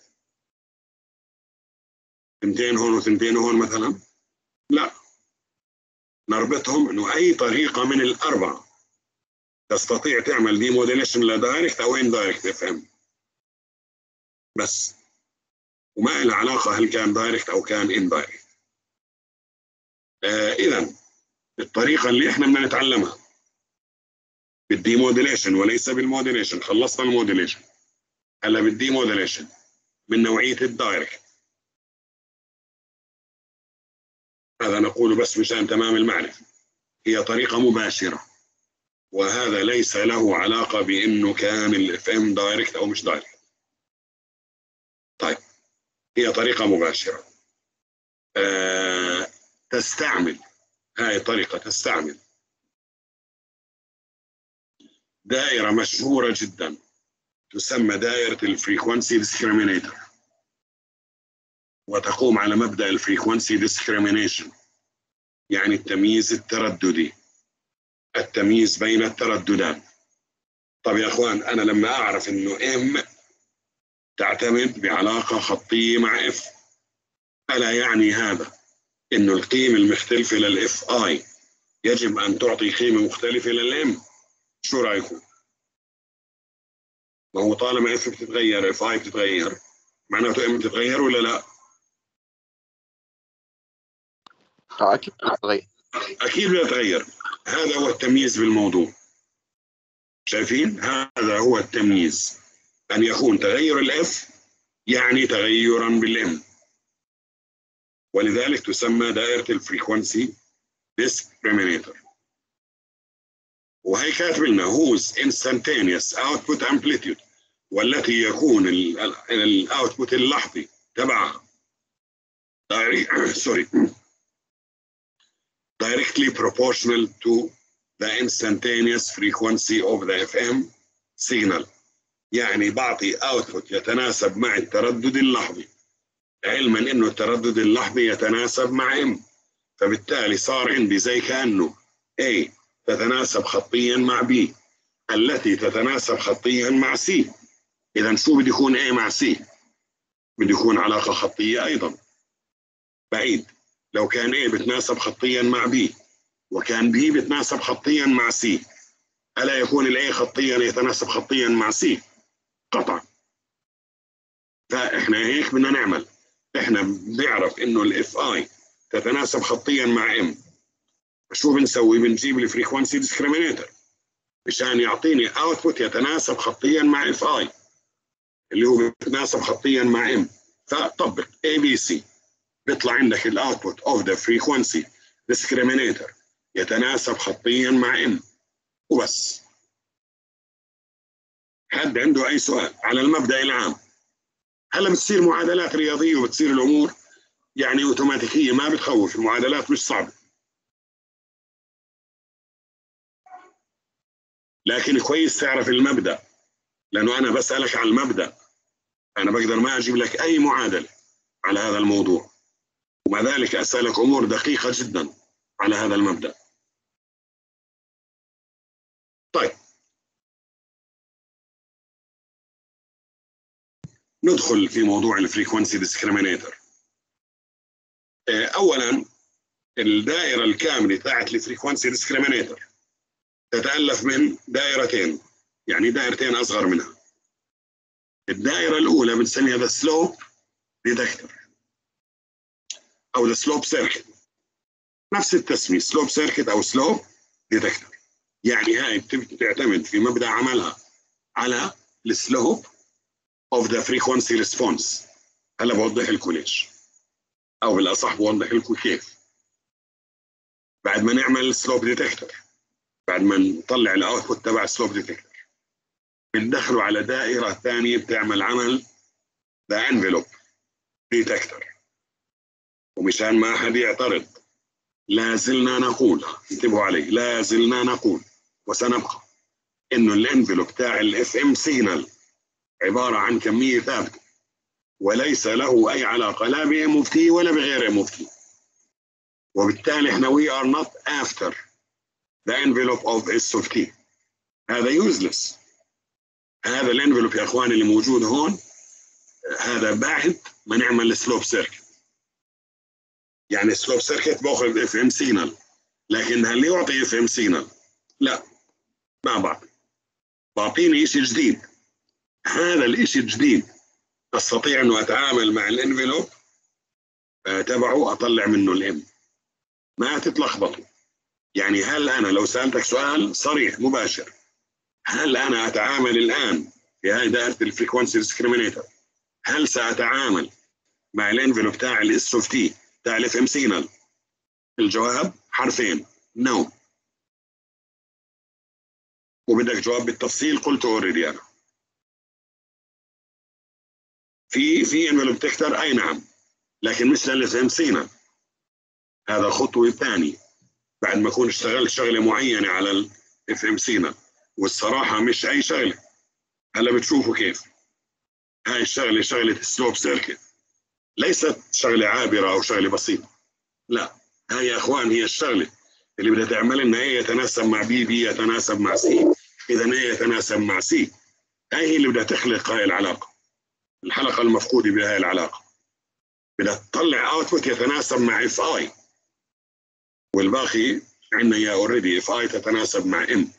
2 هون و2 هون مثلا؟ لا، نربطهم انه اي طريقه من ال4 تستطيع تعمل ديموديليشن لدايركت او اندايركت اف ام بس، وما لها علاقه هل كان دايركت او كان اندايركت. اذا الطريقه اللي احنا بدنا نتعلمها بالديموديليشن وليس بالموديليشن. خلصنا الموديليشن، هلا بالديموديليشن من نوعيه الدايركت. هذا نقوله بس مشان تمام المعرفه، هي طريقه مباشره، وهذا ليس له علاقه بانه كان الاف ام دايركت او مش دايركت. طيب، هي طريقه مباشره. تستعمل هاي الطريقه تستعمل دائرة مشهورة جدا تسمى دائرة الفريكونسي ديسكريمينيتور، وتقوم على مبدأ الفريكونسي ديسكريمينيشن، يعني التمييز الترددي، التمييز بين الترددات. طب يا اخوان، انا لما اعرف انه ام تعتمد بعلاقة خطية مع اف، الا يعني هذا انه القيمة المختلفة للاف اي يجب ان تعطي قيمة مختلفة للام؟ شو رايكم؟ ما هو طالما اف بتتغير اف اي بتتغير، معناته ام بتتغير ولا لا؟ اكيد بتتغير. اكيد بتتغير. هذا هو التمييز بالموضوع. شايفين؟ هذا هو التمييز، ان يكون تغير الاف يعني تغيرا بالام، ولذلك تسمى دائرة الفريكونسي ديسكريمينيتور. وهي كاتب لنا whose instantaneous output amplitude، والتي يكون الاوتبوت اللحظي تبعها directly proportional to the instantaneous frequency of the FM signal، يعني بعطي output يتناسب مع التردد اللحظي، علما انه التردد اللحظي يتناسب مع M، فبالتالي صار عندي زي كأنه A تتناسب خطيا مع B التي تتناسب خطيا مع C. إذا شو بده يكون A مع C؟ بده يكون علاقة خطية أيضا. بعيد، لو كان A بتناسب خطيا مع B وكان B بتناسب خطيا مع C، ألا يكون ال A خطيا يتناسب خطيا مع C؟ قطعا. فإحنا هيك بدنا نعمل، إحنا بنعرف إنه ال FI تتناسب خطيا مع M، شو بنسوي؟ بنجيب الفريكونسي ديسكريمينيتور مشان يعطيني اوتبوت يتناسب خطيا مع FI اللي هو بيتناسب خطيا مع M. فطبق ABC بيطلع عندك الاوتبوت اوف ذا فريكونسي ديسكريمينيتور يتناسب خطيا مع M وبس. حد عنده اي سؤال على المبدأ العام؟ هلا بتصير معادلات رياضية وبتصير الامور يعني اوتوماتيكية، ما بتخوف، المعادلات مش صعبة، لكن كويس تعرف المبدأ، لأنه أنا بسألك على المبدأ، أنا بقدر ما أجيب لك أي معادلة على هذا الموضوع، ومع ذلك أسألك أمور دقيقة جدا على هذا المبدأ. طيب، ندخل في موضوع الفريكونسي ديسكريمينيتور. أولا، الدائرة الكاملة تاعت الفريكونسي ديسكريمينيتور تتألف من دائرتين، يعني دائرتين أصغر منها. الدائرة الأولى بنسميها the slope detector أو the slope circuit، نفس التسمية slope circuit أو slope detector. يعني هاي بتعتمد في مبدأ عملها على السلوب of the frequency response. هلا بوضح لكم ليش، أو بالأصح بوضح لكم كيف. بعد ما نعمل slope detector، بعد ما نطلع الاوتبوت تبع السلوب ديتكتور، بندخله على دائرة ثانية بتعمل عمل ذا انفلوب ديتكتور. ومشان ما حد يعترض، لا زلنا نقول، انتبهوا علي، لا زلنا نقول وسنبقى انه الانفلوب بتاع الاف ام سيجنال عبارة عن كمية ثابتة وليس له اي علاقة لا بام اوف تي ولا بغير ام اوف تي. وبالتالي احنا we are not after the envelope of S of T. هذا useless. هذا الانفلوب يا اخواني اللي موجود هون هذا بعد ما نعمل سلوب سيركت. يعني سلوب سيركت باخذ اف ام سيجنال، لكن هل يعطي اف ام سيجنال؟ لا، ما بعطيني شيء جديد. هذا الشيء الجديد استطيع انه اتعامل مع الانفلوب تبعه اطلع منه الام. ما تتلخبطوا. يعني هل انا لو سالتك سؤال صريح مباشر، هل انا اتعامل الان في هذه دائره الفريكونسي ديسكريمينيتور، هل ساتعامل مع الانفلوب بتاع الاس اوف تي بتاع الاف ام سيجنال؟ الجواب حرفين، نو. وبدك جواب بالتفصيل قلته اوريدي انا. في انفلوب ديتكتور اي نعم، لكن مش للاف ام سيجنال. هذا خطوه ثانيه بعد ما اكون اشتغلت شغله معينه على الاف ام سيجنال. والصراحه مش اي شغله. هلا بتشوفوا كيف هاي الشغله شغله سلوب سيركت، ليست شغله عابره او شغله بسيطه. لا، هاي يا اخوان هي الشغله اللي بدها تعمل لنا ايه يتناسب مع بي، بي يتناسب مع سي، اذا ايه يتناسب مع سي. هاي هي اللي بدها تخلق هاي العلاقه، الحلقه المفقوده بهاي العلاقه. بدها تطلع اوتبوت يتناسب مع اف اي، والباقي عندنا يا اوريدي اف اي تتناسب مع ام.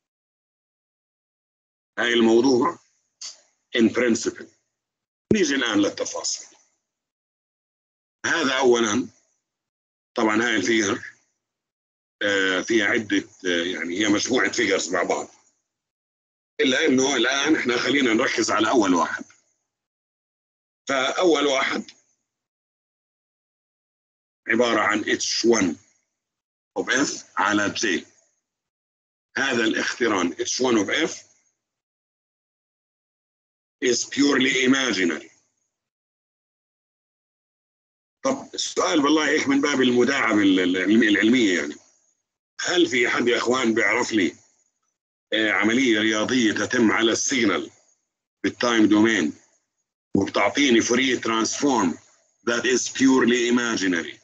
هاي الموضوع in principle. نيجي الآن للتفاصيل. هذا أولاً، طبعاً هاي الفيجر فيها عدة يعني هي مجموعة فيجرز مع بعض، إلا إنه الآن إحنا خلينا نركز على أول واحد. فأول واحد عبارة عن H1 of F على J. هذا الاقتران H1 of F is purely imaginary. طب السؤال بالله هيك من باب المداعبة العلمية، يعني هل في حد يا اخوان بيعرف لي عملية رياضية تتم على السيجنال بالتايم دومين وبتعطيني فوريه ترانسفورم that is purely imaginary؟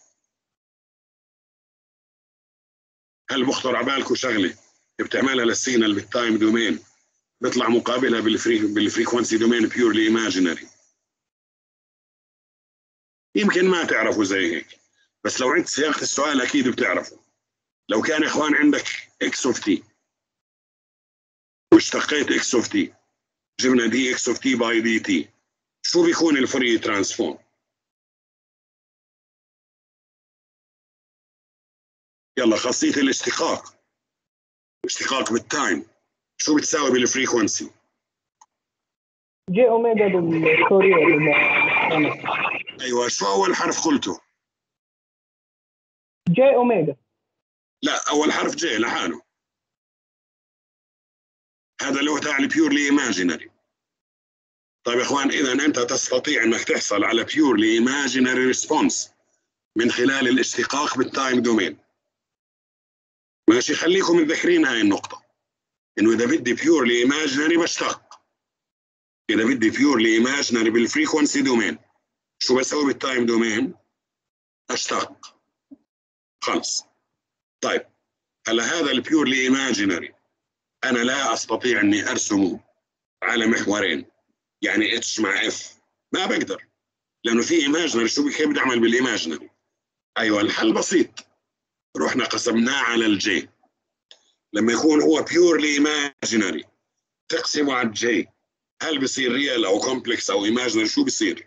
هل بخطر على بالكم شغلة بتعملها للسيجنال بالتايم دومين بيطلع مقابلها بالفريكونسي دومين purely imaginary؟ يمكن ما تعرفوا زي هيك، بس لو عدت صياغة السؤال أكيد بتعرفوا. لو كان يا إخوان عندك x of t واشتقيت x of t، جبنا dx of t by dt، شو بيكون الفوريه ترانسفورم؟ يلا خاصية الاشتقاق بالتايم شو بتساوي بالفريكونسي؟ جي اوميجا بالفوريه. ايوه، شو اول حرف قلته؟ جي اوميجا. لا، اول حرف جي لحاله، هذا اللي هو تاع البيورلي ايماجينري. طيب يا اخوان، اذا انت تستطيع انك تحصل على بيورلي ايماجينري ريسبونس من خلال الاشتقاق بالتايم دومين. ماشي، خليكم متذكرين هاي النقطة، انه اذا بدي بيورلي ايماجينري بشتق، اذا بدي بيورلي ايماجينري بالفريكونسي دومين شو بسوي بالتايم دومين؟ اشتق. خلص. طيب هلا هذا البيورلي ايماجينري انا لا استطيع اني ارسمه على محورين، يعني اتش مع اف، ما بقدر، لانه في ايماجينري. شو كيف بدي اعمل بالايماجينري؟ ايوه، الحل بسيط، رحنا قسمناه على الجي. لما يكون هو بيورلي ايماجينري تقسمه على الجي، هل بصير ريال او كومبلكس او ايماجينري؟ شو بصير؟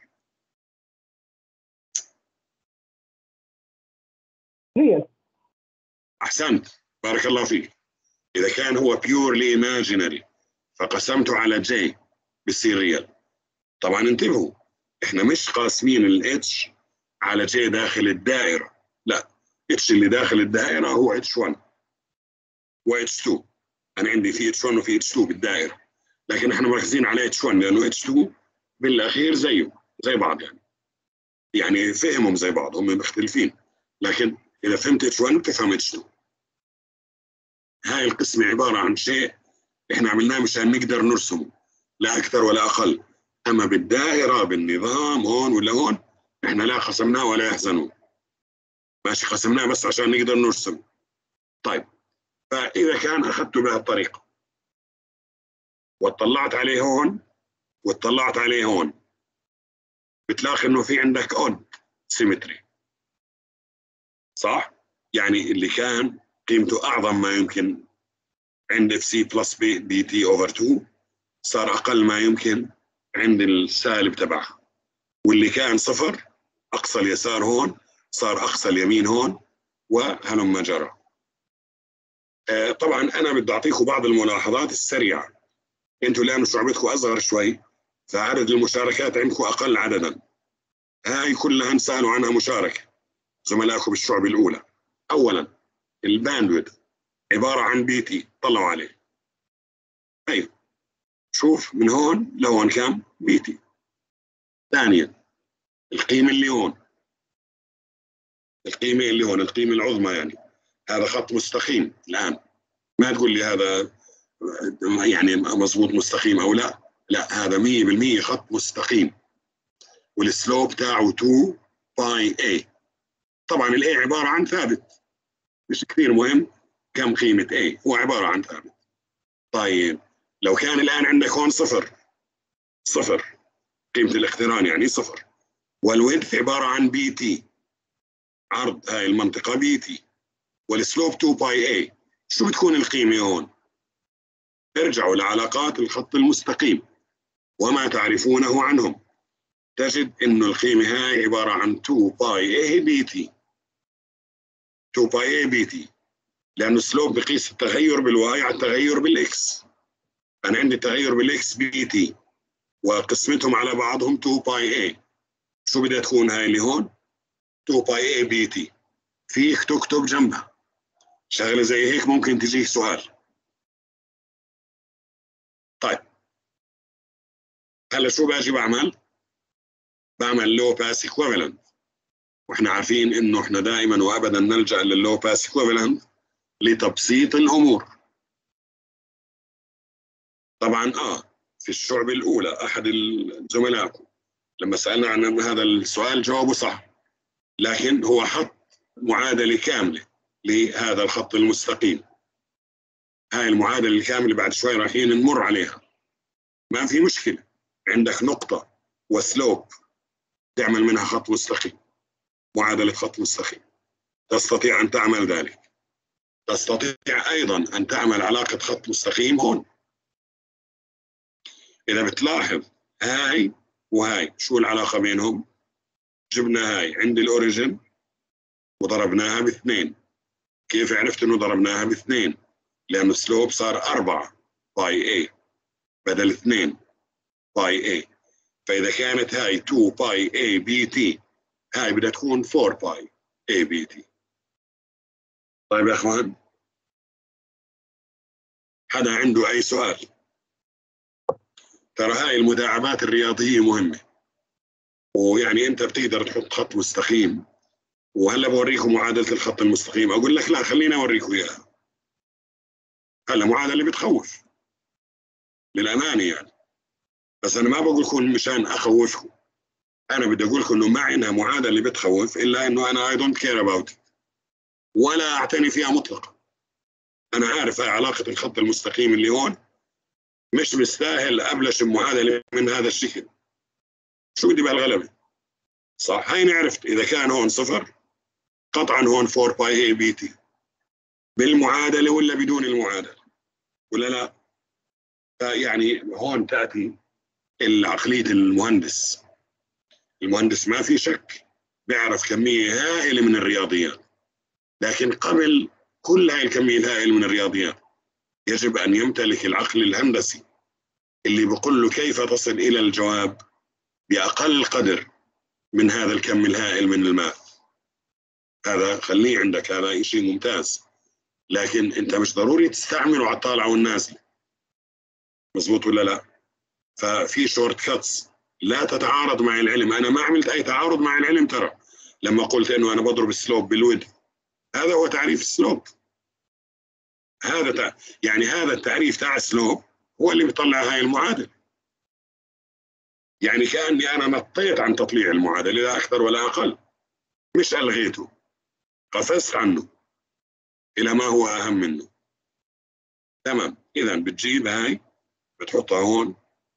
ريال. احسنت، بارك الله فيك. اذا كان هو بيورلي ايماجينري فقسمته على جي بصير ريال. طبعا انتبهوا، احنا مش قاسمين الاتش على جي داخل الدائره، لا، اتش اللي داخل الدائره هو اتش 1 و اتش 2. انا عندي في اتش 1 وفي اتش 2 بالدائره، لكن احنا مركزين على H1 لانه H2 بالاخير زي بعض يعني فهمهم زي بعض، هم مختلفين، لكن اذا فهمت H1 تفهم H2. هاي القسمة عبارة عن شيء احنا عملناه مشان نقدر نرسمه، لا اكثر ولا اقل. اما بالدائرة بالنظام هون ولا هون احنا لا قسمناه ولا يحزنون، ماشي، قسمناه بس عشان نقدر نرسم. طيب، فاذا كان اخذته بهالطريقة واطلعت عليه هون واطلعت عليه هون، بتلاقي انه في عندك اود سيمتري، صح؟ يعني اللي كان قيمته اعظم ما يمكن عند اف سي بلس بي تي اوفر 2 صار اقل ما يمكن عند السالب تبعها، واللي كان صفر اقصى اليسار هون صار اقصى اليمين هون، وهلم جرى. طبعا انا بدي اعطيكم بعض الملاحظات السريعه. انتوا لانه شعبتكم اصغر شوي فعدد المشاركات عندكم اقل عددا. هاي كلها انسالوا عنها مشاركه زملائكم بالشعب الاولى. اولا الباندويث عباره عن بي تي، طلعوا عليه. ايوه، شوف من هون لهون كم بي تي. ثانيا القيمه اللي هون، القيمه اللي هون القيمه العظمى، يعني هذا خط مستقيم. الان ما تقول لي هذا يعني مضبوط مستقيم او لا، لا هذا 100% خط مستقيم، والسلوب تاعه 2 باي اي. طبعا الاي عباره عن ثابت، مش كثير مهم كم قيمه اي، هو عباره عن ثابت. طيب لو كان الان عندك هون صفر قيمه الاقتران يعني صفر، والويدث عباره عن بي تي، عرض هاي المنطقه بي تي، والسلوب 2 باي اي، شو بتكون القيمه هون؟ ارجعوا لعلاقات الخط المستقيم وما تعرفونه عنهم، تجد انه القيمه هاي عباره عن 2 باي اي بي تي. 2 باي اي بي تي، لانه السلوب بقيس التغير بالواي على التغير بالاكس. انا عندي تغير بالاكس بي تي وقسمتهم على بعضهم 2 باي اي. شو بدها تكون هاي اللي هون؟ 2 باي اي بي تي. فيك تكتب جنبها شغله زي هيك، ممكن تجيك سؤال. طيب هلا شو باجي بعمل لو باس ايكويفالنت، واحنا عارفين انه احنا دائما وابدا نلجا لللو باس ايكويفالنت لتبسيط الامور. طبعا في الشعبة الاولى احد زملائكم لما سالنا عن هذا السؤال جاوبه صح، لكن هو حط معادله كامله لهذا الخط المستقيم. هاي المعادله الكامله بعد شوي رايحين نمر عليها، ما في مشكله. عندك نقطه وسلوب تعمل منها خط مستقيم، معادله خط مستقيم، تستطيع ان تعمل ذلك. تستطيع ايضا ان تعمل علاقه خط مستقيم هون. اذا بتلاحظ هاي وهاي شو العلاقه بينهم؟ جبنا هاي عند الاوريجن وضربناها باثنين. كيف عرفت انه ضربناها باثنين؟ لانه السلوب صار 4 باي اي بدل 2 باي اي. فاذا كانت هاي 2 باي اي بي تي، هاي بدها تكون 4 باي اي بي تي. طيب يا اخوان، حدا عنده اي سؤال؟ ترى هاي المداعبات الرياضيه مهمه، ويعني انت بتقدر تحط خط مستقيم. وهلا بوريكم معادله الخط المستقيم، اقول لك لا خليني اوريكم اياها. هلا معادله بتخوف للامانه يعني، بس انا ما بقول لكم مشان اخوفكم، انا بدي اقول لكم انه ما عندها معادله بتخوف، الا انه انا اي دونت كير اباوت ولا اعتني فيها مطلقا. انا عارف هاي علاقه الخط المستقيم اللي هون مش مستاهل ابلش بمعادله من هذا الشكل. شو بدي بهالغلبه؟ صح، هيني عرفت اذا كان هون صفر قطعا هون 4 باي اي بي تي بالمعادله ولا بدون المعادله، ولا لا؟ يعني هون تاتي عقليه المهندس. المهندس ما في شك بيعرف كميه هائله من الرياضيات، لكن قبل كل هاي الكميه الهائله من الرياضيات يجب ان يمتلك العقل الهندسي اللي بقول له كيف تصل الى الجواب باقل قدر من هذا الكم الهائل من الماث. هذا خليه عندك، هذا شيء ممتاز، لكن انت مش ضروري تستعمله على الطالعه والنازله. مظبوط ولا لا؟ ففي شورت كاتس لا تتعارض مع العلم. انا ما عملت اي تعارض مع العلم ترى لما قلت انه انا بضرب السلوب بالود. هذا هو تعريف السلوب. يعني هذا التعريف تاع السلوب هو اللي بيطلع هاي المعادله. يعني كاني انا نطيت عن تطليع المعادله لا اكثر ولا اقل، مش الغيته، قفزت عنه الى ما هو اهم منه. تمام. اذا بتجيب هاي بتحطها هون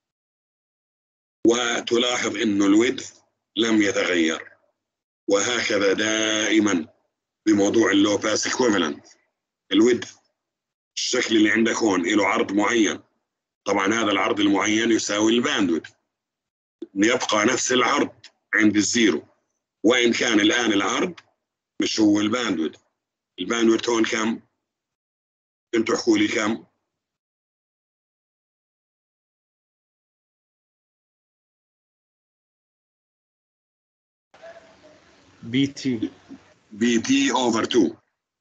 وتلاحظ انه الويدث لم يتغير، وهكذا دائما بموضوع اللو باس ايكويفالنت. الويدث الشكل اللي عندك هون له عرض معين، طبعا هذا العرض المعين يساوي الباندويدث، يبقى نفس العرض عند الزيرو، وإن كان الآن العرض مش هو الباندويدث. الباندويدث هون كم؟ انتوا احكوا لي كم؟ بي تي اوفر 2،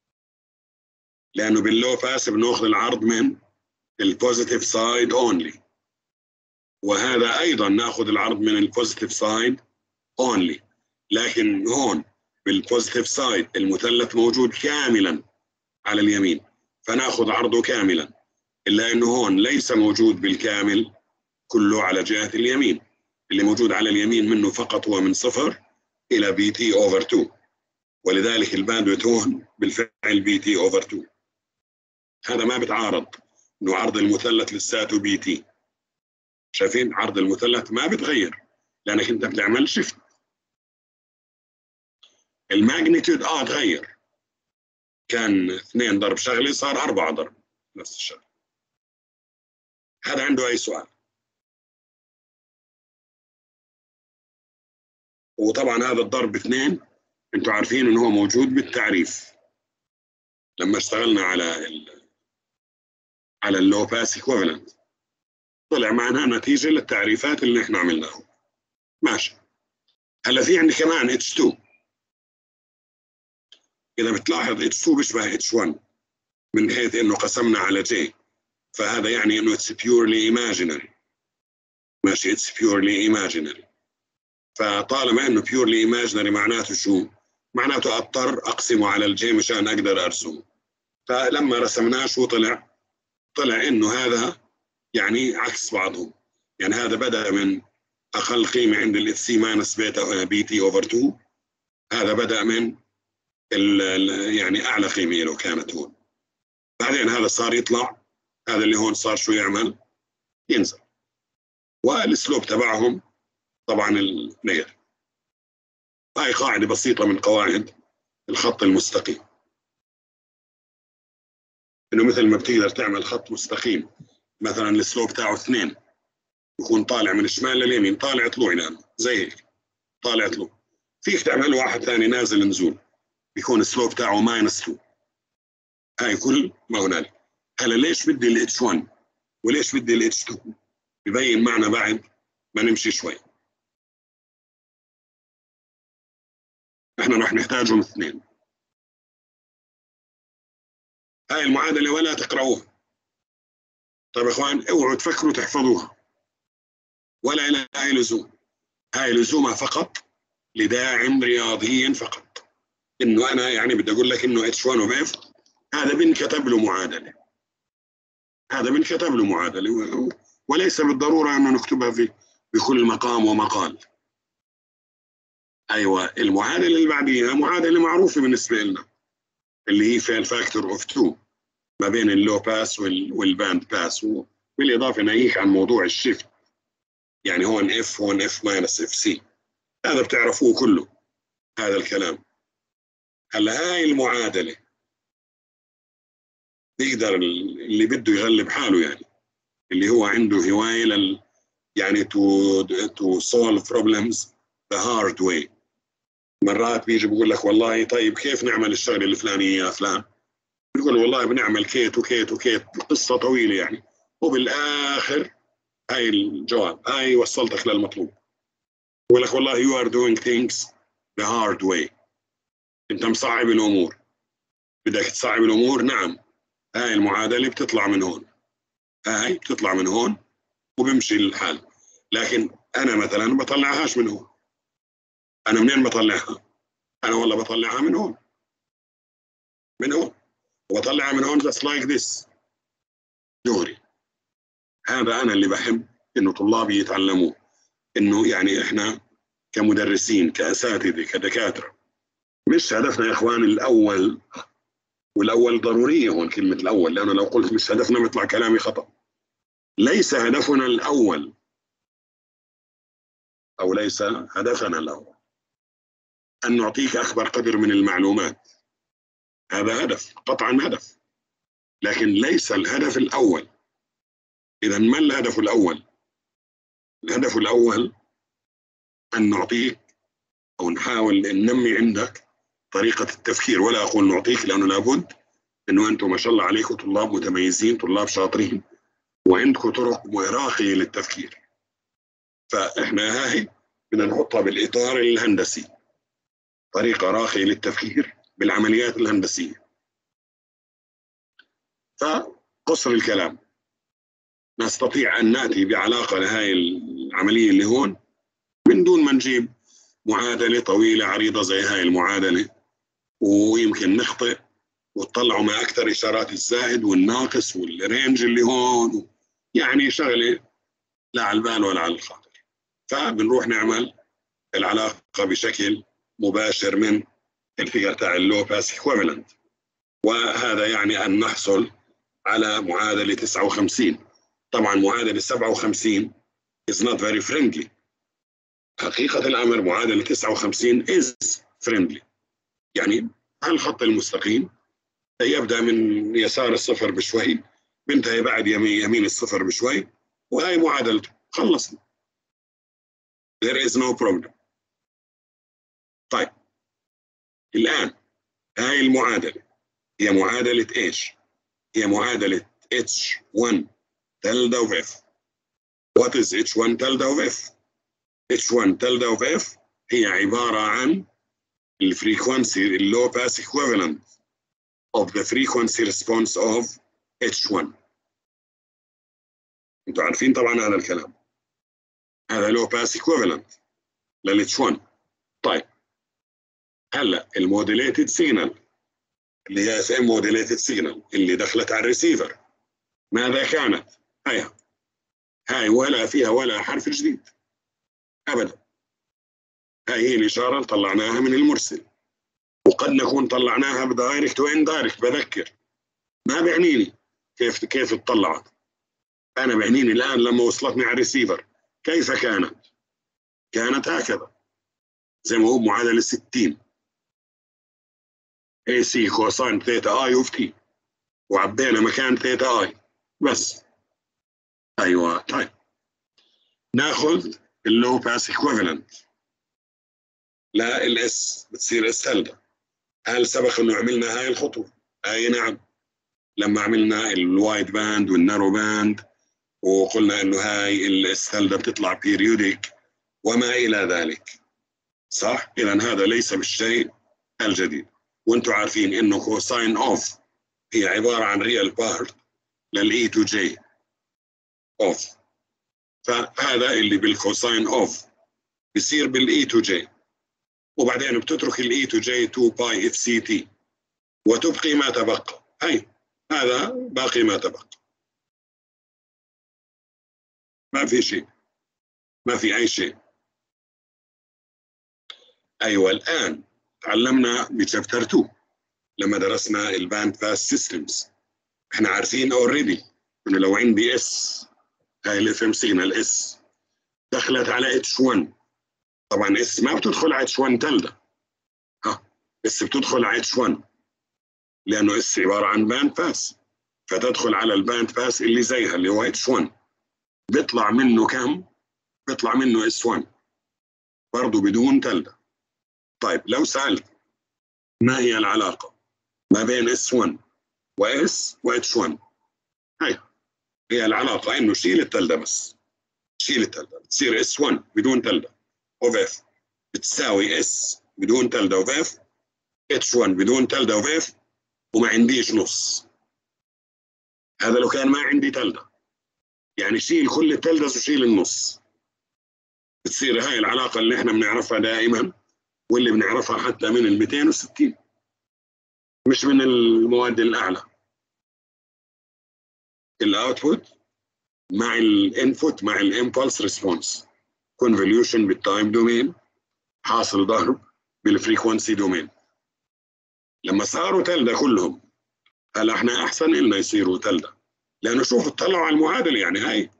لأنه باللو باس بناخذ العرض من البوزيتيف سايد اونلي، وهذا أيضا ناخذ العرض من البوزيتيف سايد اونلي. لكن هون بالبوزيتيف سايد المثلث موجود كاملا على اليمين، فناخذ عرضه كاملا، إلا أنه هون ليس موجود بالكامل كله على جهة اليمين. اللي موجود على اليمين منه فقط هو من 0 إلى بي تي أوفر 2، ولذلك الباندويث هون بالفعل بي تي أوفر 2. هذا ما بتعارض، إنه عرض المثلث لساته بي تي. شايفين عرض المثلث ما بتغير لأنك أنت بتعمل شيفت. الماجنتيود تغير، كان 2 ضرب شغلة صار 4 ضرب نفس الشغل. هذا عنده أي سؤال؟ وطبعا هذا الضرب 2 انتوا عارفين انه هو موجود بالتعريف لما اشتغلنا على اللو باس ايكويفالنت، طلع معنا نتيجة للتعريفات اللي احنا عملناها. ماشي. هلا في عندي كمان H2. إذا بتلاحظ H2 بيشبه H1 من حيث إنه قسمنا على J، فهذا يعني إنه it's purely imaginary. ماشي، it's purely imaginary. فطالما إنه purely imaginary معناته شو؟ معناته أضطر أقسمه على الجي مشان أقدر أرسمه. فلما رسمناه شو طلع؟ طلع إنه هذا يعني عكس بعضهم. يعني هذا بدأ من أقل قيمة عند ال HC minus beta BT over 2، هذا بدأ من يعني أعلى قيمة له كانت هون، بعدين هذا صار يطلع، هذا اللي هون صار شو يعمل؟ ينزل. والسلوب تبعهم طبعا النيجاتيف. هاي قاعدة بسيطة من قواعد الخط المستقيم، إنه مثل ما بتقدر تعمل خط مستقيم مثلا السلوب تاعه 2 يكون طالع من الشمال لليمين، طالع طلوع الآن زي هيك، طالع طلوع. فيك تعمل واحد ثاني نازل نزول بيكون السلوب تاعه -2. هاي كل ما هنالك. هلا ليش بدي ال H1 وليش بدي ال H2؟ ببين معنا بعد ما نمشي شوي. احنا راح نحتاجهم 2. هاي المعادلة ولا تقرأوها. طيب يا اخوان اوعوا تفكروا تحفظوها ولا لها اي لزوم. هاي لزومها فقط لداعم رياضي فقط، انه انا يعني بدي اقول لك انه H1 of F هذا بنكتب له معادلة، هذا بنكتب له معادلة، وليس بالضرورة انه نكتبها في بكل مقام ومقال. ايوه المعادلة اللي بعديها معادلة معروفة بالنسبة لنا اللي هي في الفاكتور اوف 2 ما بين اللو باس والباند باس، بالاضافة ناهيك عن موضوع الشيفت، يعني هون F هون F minus FC، هذا بتعرفوه كله هذا الكلام. هلا هاي المعادلة بيقدر اللي بده يغلب حاله، يعني اللي هو عنده هواية يعني to solve problems the hard way. مرات بيجي بقول لك والله طيب كيف نعمل الشغله الفلانيه يا فلان؟ بيقول والله بنعمل كيت وكيت وكيت، قصه طويله يعني، وبالاخر هاي الجواب، هاي وصلتك للمطلوب. بقول لك والله you are doing things the hard way، انت مصعب الامور، بدك تصعب الامور. نعم، هاي المعادله بتطلع من هون، هاي بتطلع من هون وبمشي الحال. لكن انا مثلا ما بطلعهاش من هون. انا منين بطلعها؟ انا والله بطلعها من هون، من هون، وبطلعها من هون just like this دغري. هذا انا اللي بحب انه طلابي يتعلموه، انه يعني احنا كمدرسين كاساتذه كدكاتره مش هدفنا يا اخوان الاول، والاول ضروريه هون كلمه الاول، لانه لو قلت مش هدفنا بيطلع كلامي خطا. ليس هدفنا الاول، او ليس هدفنا الاول ان نعطيك اكبر قدر من المعلومات، هذا هدف قطعا هدف، لكن ليس الهدف الاول. اذا ما الهدف الاول؟ الهدف الاول ان نعطيك او نحاول ان ننمي عندك طريقه التفكير، ولا اقول نعطيك لانه لابد انه انتم ما شاء الله عليكم طلاب متميزين، طلاب شاطرين، وعندكم طرق راقيه للتفكير. فاحنا هاي بدنا نحطها بالاطار الهندسي، طريقه راقيه للتفكير بالعمليات الهندسيه. فقصر الكلام، نستطيع ان ناتي بعلاقه لهاي العمليه اللي هون من دون ما نجيب معادله طويله عريضه زي هاي المعادله، ويمكن نخطئ وتطلعوا ما اكثر اشارات الزائد والناقص والرينج اللي هون، يعني شغله لا على البال ولا على الخاطر. فبنروح نعمل العلاقه بشكل مباشر من الفيجر تاع اللو باس ايكويفالنت، وهذا يعني ان نحصل على معادله 59. طبعا معادله 57 is not very friendly. حقيقه الامر معادله 59 is friendly، يعني الخط المستقيم يبدأ من يسار الصفر بشوي بينتهي بعد يمين الصفر بشوي، وهي معادلته، خلصنا. There is no problem. طيب الآن هاي المعادلة هي معادلة إيش؟ هي معادلة H1 tilde of F. What is H1 tilde of F؟ H1 tilde of F هي عبارة عن الفريكونسي اللو باس equivalent of the frequency response of H1. انتوا عارفين طبعا هذا الكلام، هذا low pass equivalent لل H1. طيب هلا الموديليتد سيجنال اللي هي FM موديليتد سيجنال اللي دخلت على الريسيفر ماذا كانت؟ هاي ولا فيها ولا حرف جديد ابدا. هاي هي الاشاره اللي طلعناها من المرسل، وقد نكون طلعناها بدايركت وان دايركت. بذكر ما بيعنيني كيف اطلعت، انا بيعنيني الان لما وصلتني على الريسيفر كيف كانت؟ كانت هكذا زي ما هو معادله 60 اي سي كوساين ثيتا اي اوف تي، وعبينا مكان ثيتا اي بس. ايوه طيب ناخذ اللو باس ايكويفالنت لا الاس بتصير اس تلدا. هل سبق انه عملنا هاي الخطوه؟ اي نعم، لما عملنا الوايد باند والنارو باند وقلنا انه هاي الاس تلدا بتطلع بيريوديك وما الى ذلك، صح؟ اذا هذا ليس بالشيء الجديد، وانتم عارفين انه كوساين اوف هي عباره عن ريال بارت للاي تو جي اوف، فهذا اللي بالكوساين اوف بيصير بالاي تو جي، وبعدين بتترك الاي تو جي 2 باي اف سي تي وتبقي ما تبقى. هذا باقي ما تبقى، ما في شيء، ما في اي شيء. ايوه الان تعلمنا بشابتر 2 لما درسنا الباند باس سيستمز، احنا عارفين اوريدي انه لو عندي اس، هاي الاف ام سيجنال اس دخلت على اتش 1، طبعا اس ما بتدخل على اتش 1 تلدا، اس بتدخل على اتش 1 لانه اس عباره عن باند باس، فتدخل على الباند باس اللي زيها اللي هو اتش 1، بيطلع منه كم؟ بيطلع منه اس 1 برضه بدون تلدا. طيب لو سألت ما هي العلاقة ما بين S1 وS وH1؟ هي العلاقة إنه شيل التلدة بس، شيل التلدة بتصير S1 بدون تلدة of F بتساوي S بدون تلدة of F H1 بدون تلدة of F، وما عنديش نص. هذا لو كان ما عندي تلدة، يعني شيل كل التلدس وشيل النص، بتصير هاي العلاقة اللي احنا بنعرفها دائما واللي بنعرفها حتى من ال 260 مش من المواد الأعلى. الاوتبوت مع الانبوت مع الامبلس ريسبونس، كونفوليوشن بالتايم دومين حاصل ضرب بالفريكونسي دومين. لما صاروا تلدة كلهم، هلا احنا احسن لنا يصيروا تلدة، لانه شوفوا اطلعوا على المعادله، يعني هاي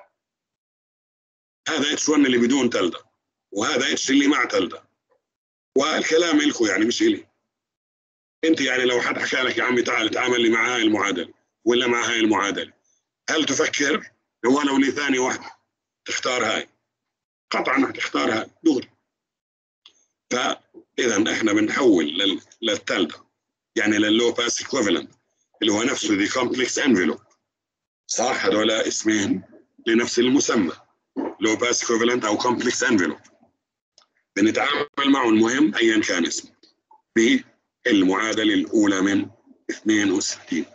هذا اتش 1 اللي بدون تلدة وهذا اتش اللي مع تلدة، والكلام لكم يعني مش الي. انت يعني لو حد حكى لك يا عمي تعال تعامل لي مع هاي المعادله ولا مع هاي المعادله، هل تفكر ولو لثانيه واحده تختار هاي؟ قطعا هتختار هاي دغري. فاذا احنا بنحول للتلدة، يعني لللو باس ايكوفالنت اللي هو نفسه دي كومبلكس انفلوب، صح؟ هذول اسمين لنفس المسمى، لو باس ايكوفالنت او كومبلكس انفلوب، بنتعامل معه المهم ايا كان اسمه بالمعادله الاولى من 62.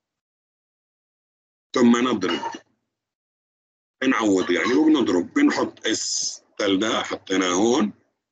ثم نضرب، نعوض يعني وبنضرب، بنحط اس تلدة حطيناه هون،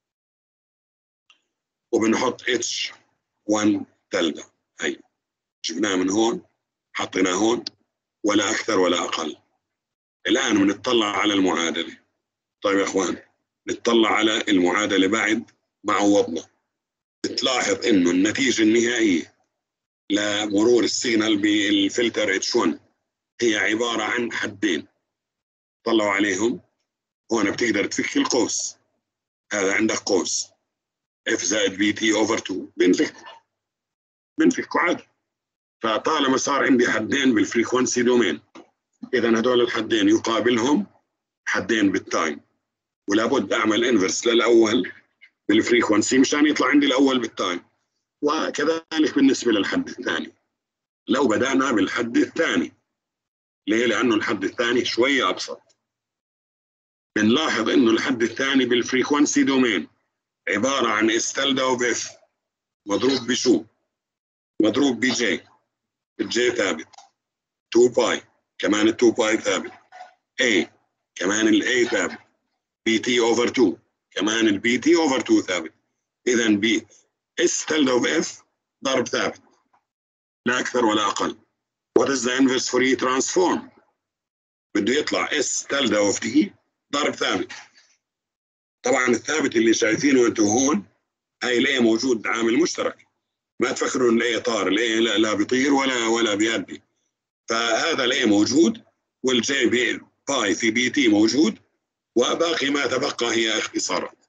وبنحط اتش 1 تلدة، هي جبناه من هون حطيناه هون، ولا اكثر ولا اقل. الان بنطلع على المعادله. طيب يا اخوان، نطلع على المعادله بعد ما عوضنا، بتلاحظ انه النتيجه النهائيه لمرور السيجنال بالفلتر H1 هي عباره عن حدين طلعوا عليهم. هون بتقدر تفك القوس، هذا عندك قوس F زائد VT over 2 بنفكه عادي. فطالما صار عندي حدين بالفريكونسي دومين، اذا هدول الحدين يقابلهم حدين بالتايم، ولا بد اعمل انفرس للاول بالفريكونسي مشان يطلع عندي الاول بالتايم. وكذلك بالنسبه للحد الثاني، لو بدانا بالحد الثاني، ليه؟ لانه الحد الثاني شويه ابسط. بنلاحظ انه الحد الثاني بالفريكونسي دومين عباره عن اس تلدة اوف اف مضروب بشو؟ مضروب بجي، الجي ثابت، 2 باي كمان ال 2 باي ثابت، A كمان ال A ثابت، BT over 2 كمان ال BT over 2 ثابت. إذا B S تلدة of F ضرب ثابت لا أكثر ولا أقل. What is the inverse Fourier transform؟ بده يطلع S تلدة of T ضرب ثابت. طبعا الثابت اللي شايفينه أنتم هون هاي ال A موجود عامل مشترك، ما تفكروا إن ال A طار، ال A لا بيطير ولا بيأدي. فهذا ال A موجود، والجي باي في بي تي موجود، وباقي ما تبقى هي اختصارات،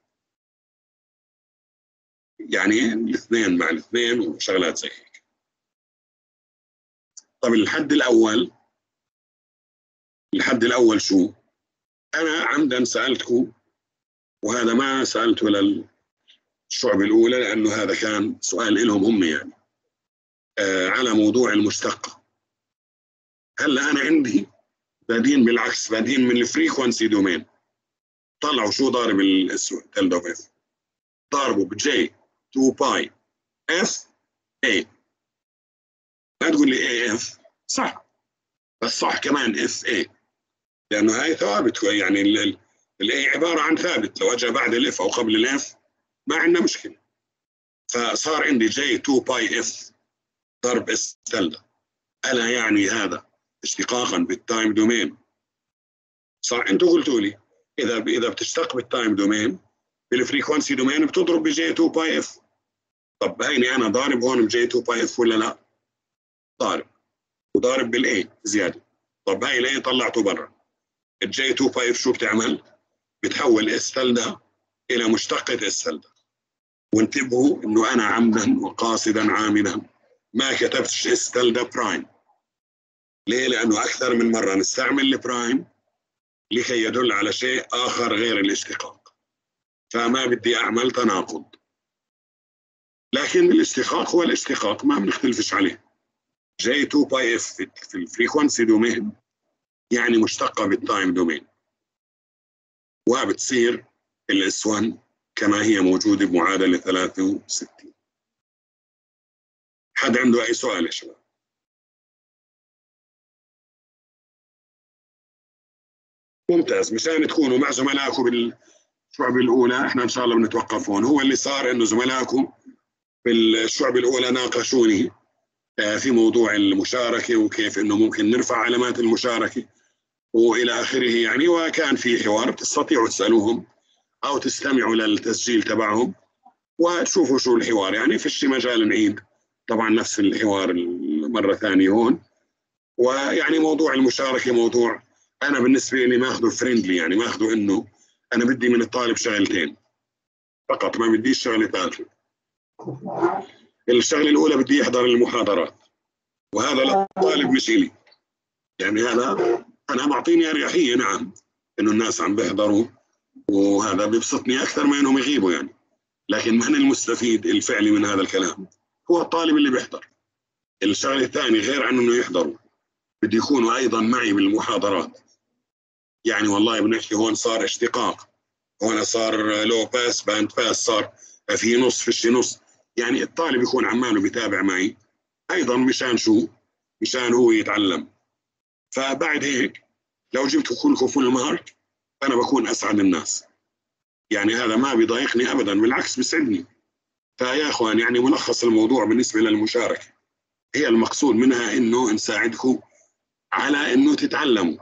يعني الاثنين مع الاثنين وشغلات زي هيك. طب الحد الأول شو؟ أنا عمدا سألتكم، وهذا ما سألته للشعب الأولى لأنه هذا كان سؤال لهم هم يعني على موضوع المشتقة. هلا أنا عندي بادين بالعكس، بادين من الفريكونسي دومين. طلعوا شو ضارب الاسود تلدة اوف اف؟ ضاربه بجي 2 باي اف اي. لا تقول لي اي اف، صح، بس صح كمان اف اي، لانه هاي ثوابت، يعني الاي عباره عن ثابت، لو اجى بعد الاف او قبل الاف ما عندنا مشكله. فصار عندي جي 2 باي اف ضرب اس تلدة. الا يعني هذا اشتقاقا بالتايم دومين؟ صح، انتم قلتوا لي اذا بتشتق بالتايم دومين بالفريكونسي دومين بتضرب بجي 2 باي اف. طب هيني انا ضارب هون بجي 2 باي اف ولا لا؟ ضارب، وضارب بالاي زياده. طب هاي الاي طلعته برا، الجي 2 باي اف شو بتعمل؟ بتحول اس تلدة الى مشتقة اس تلدة. وانتبهوا انه انا عمدا وقاصدا عامدا ما كتبتش اس تلدة برايم. ليه؟ لانه اكثر من مره نستعمل البرايم لكي يدل على شيء اخر غير الاشتقاق، فما بدي اعمل تناقض. لكن الاشتقاق هو الاشتقاق، ما بنختلفش عليه. جي 2 باي اف في الفريكونسي دومين يعني مشتقة بالتايم دومين، وبتصير الاس 1 كما هي موجودة بمعادلة 63. حد عنده أي سؤال يا شباب؟ ممتاز. مشان تكونوا مع زملائكم بالشعب الأولى، احنا إن شاء الله بنتوقف هون. هو اللي صار إنه زملائكم بالشعب الأولى ناقشوني في موضوع المشاركة وكيف إنه ممكن نرفع علامات المشاركة وإلى آخره يعني، وكان في حوار بتستطيعوا تسألوهم أو تستمعوا للتسجيل تبعهم وتشوفوا شو الحوار. يعني فيش مجال نعيد طبعا نفس الحوار مرة ثانية هون. ويعني موضوع المشاركة موضوع أنا بالنسبة لي ماخذه فريندلي، يعني ماخذه إنه أنا بدي من الطالب شغلتين فقط، ما بديش شغلة ثالثة. الشغلة الأولى بدي يحضر المحاضرات، وهذا للطالب مش إلي، يعني هذا أنا معطيني أريحية نعم إنه الناس عم بيحضروا وهذا بيبسطني أكثر ما إنهم يغيبوا يعني، لكن من المستفيد الفعلي من هذا الكلام هو الطالب اللي بيحضر. الشغلة الثانية غير عن إنه يحضروا بدي يكونوا أيضا معي بالمحاضرات. يعني والله بنحكي هون صار اشتقاق، هون صار لو باس باند باس، صار في نص فيش نص، يعني الطالب يكون عماله بيتابع معي أيضا مشان شو؟ مشان هو يتعلم. فبعد هيك لو جبتوا كلكم فول مارك أنا بكون أسعد الناس، يعني هذا ما بيضايقني أبدا، بالعكس بيسعدني. فيا أخوان يعني ملخص الموضوع بالنسبة للمشاركة هي المقصود منها إنه نساعدكم على إنه تتعلموا،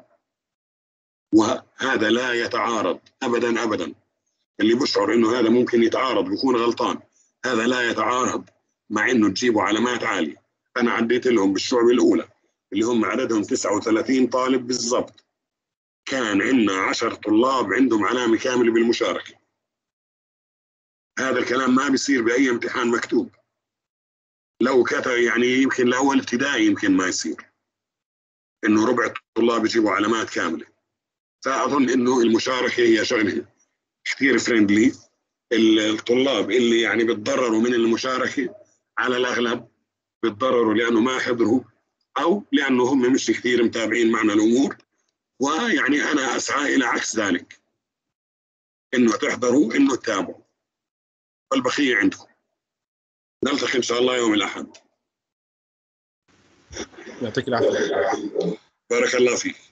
وهذا لا يتعارض أبدا أبدا. اللي بشعر إنه هذا ممكن يتعارض بيكون غلطان. هذا لا يتعارض مع إنه تجيبوا علامات عالية. أنا عديت لهم بالشعب الأولى اللي هم عددهم 39 طالب بالضبط، كان عندنا 10 طلاب عندهم علامة كاملة بالمشاركة. هذا الكلام ما بيصير بأي امتحان مكتوب، لو كتب يعني يمكن لأول ابتدائي يمكن ما يصير إنه ربع الطلاب يجيبوا علامات كاملة. فأظن إنه المشاركة هي شغلة كثير فريندلي. الطلاب اللي يعني بتضرروا من المشاركة على الأغلب بتضرروا لأنه ما حضروا أو لأنه هم مش كثير متابعين معنا الأمور، ويعني أنا أسعى إلى عكس ذلك، إنه تحضروا إنه تتابعوا، والبقية عندكم. نلتقي إن شاء الله يوم الأحد. يعطيك العافية. بارك الله فيك.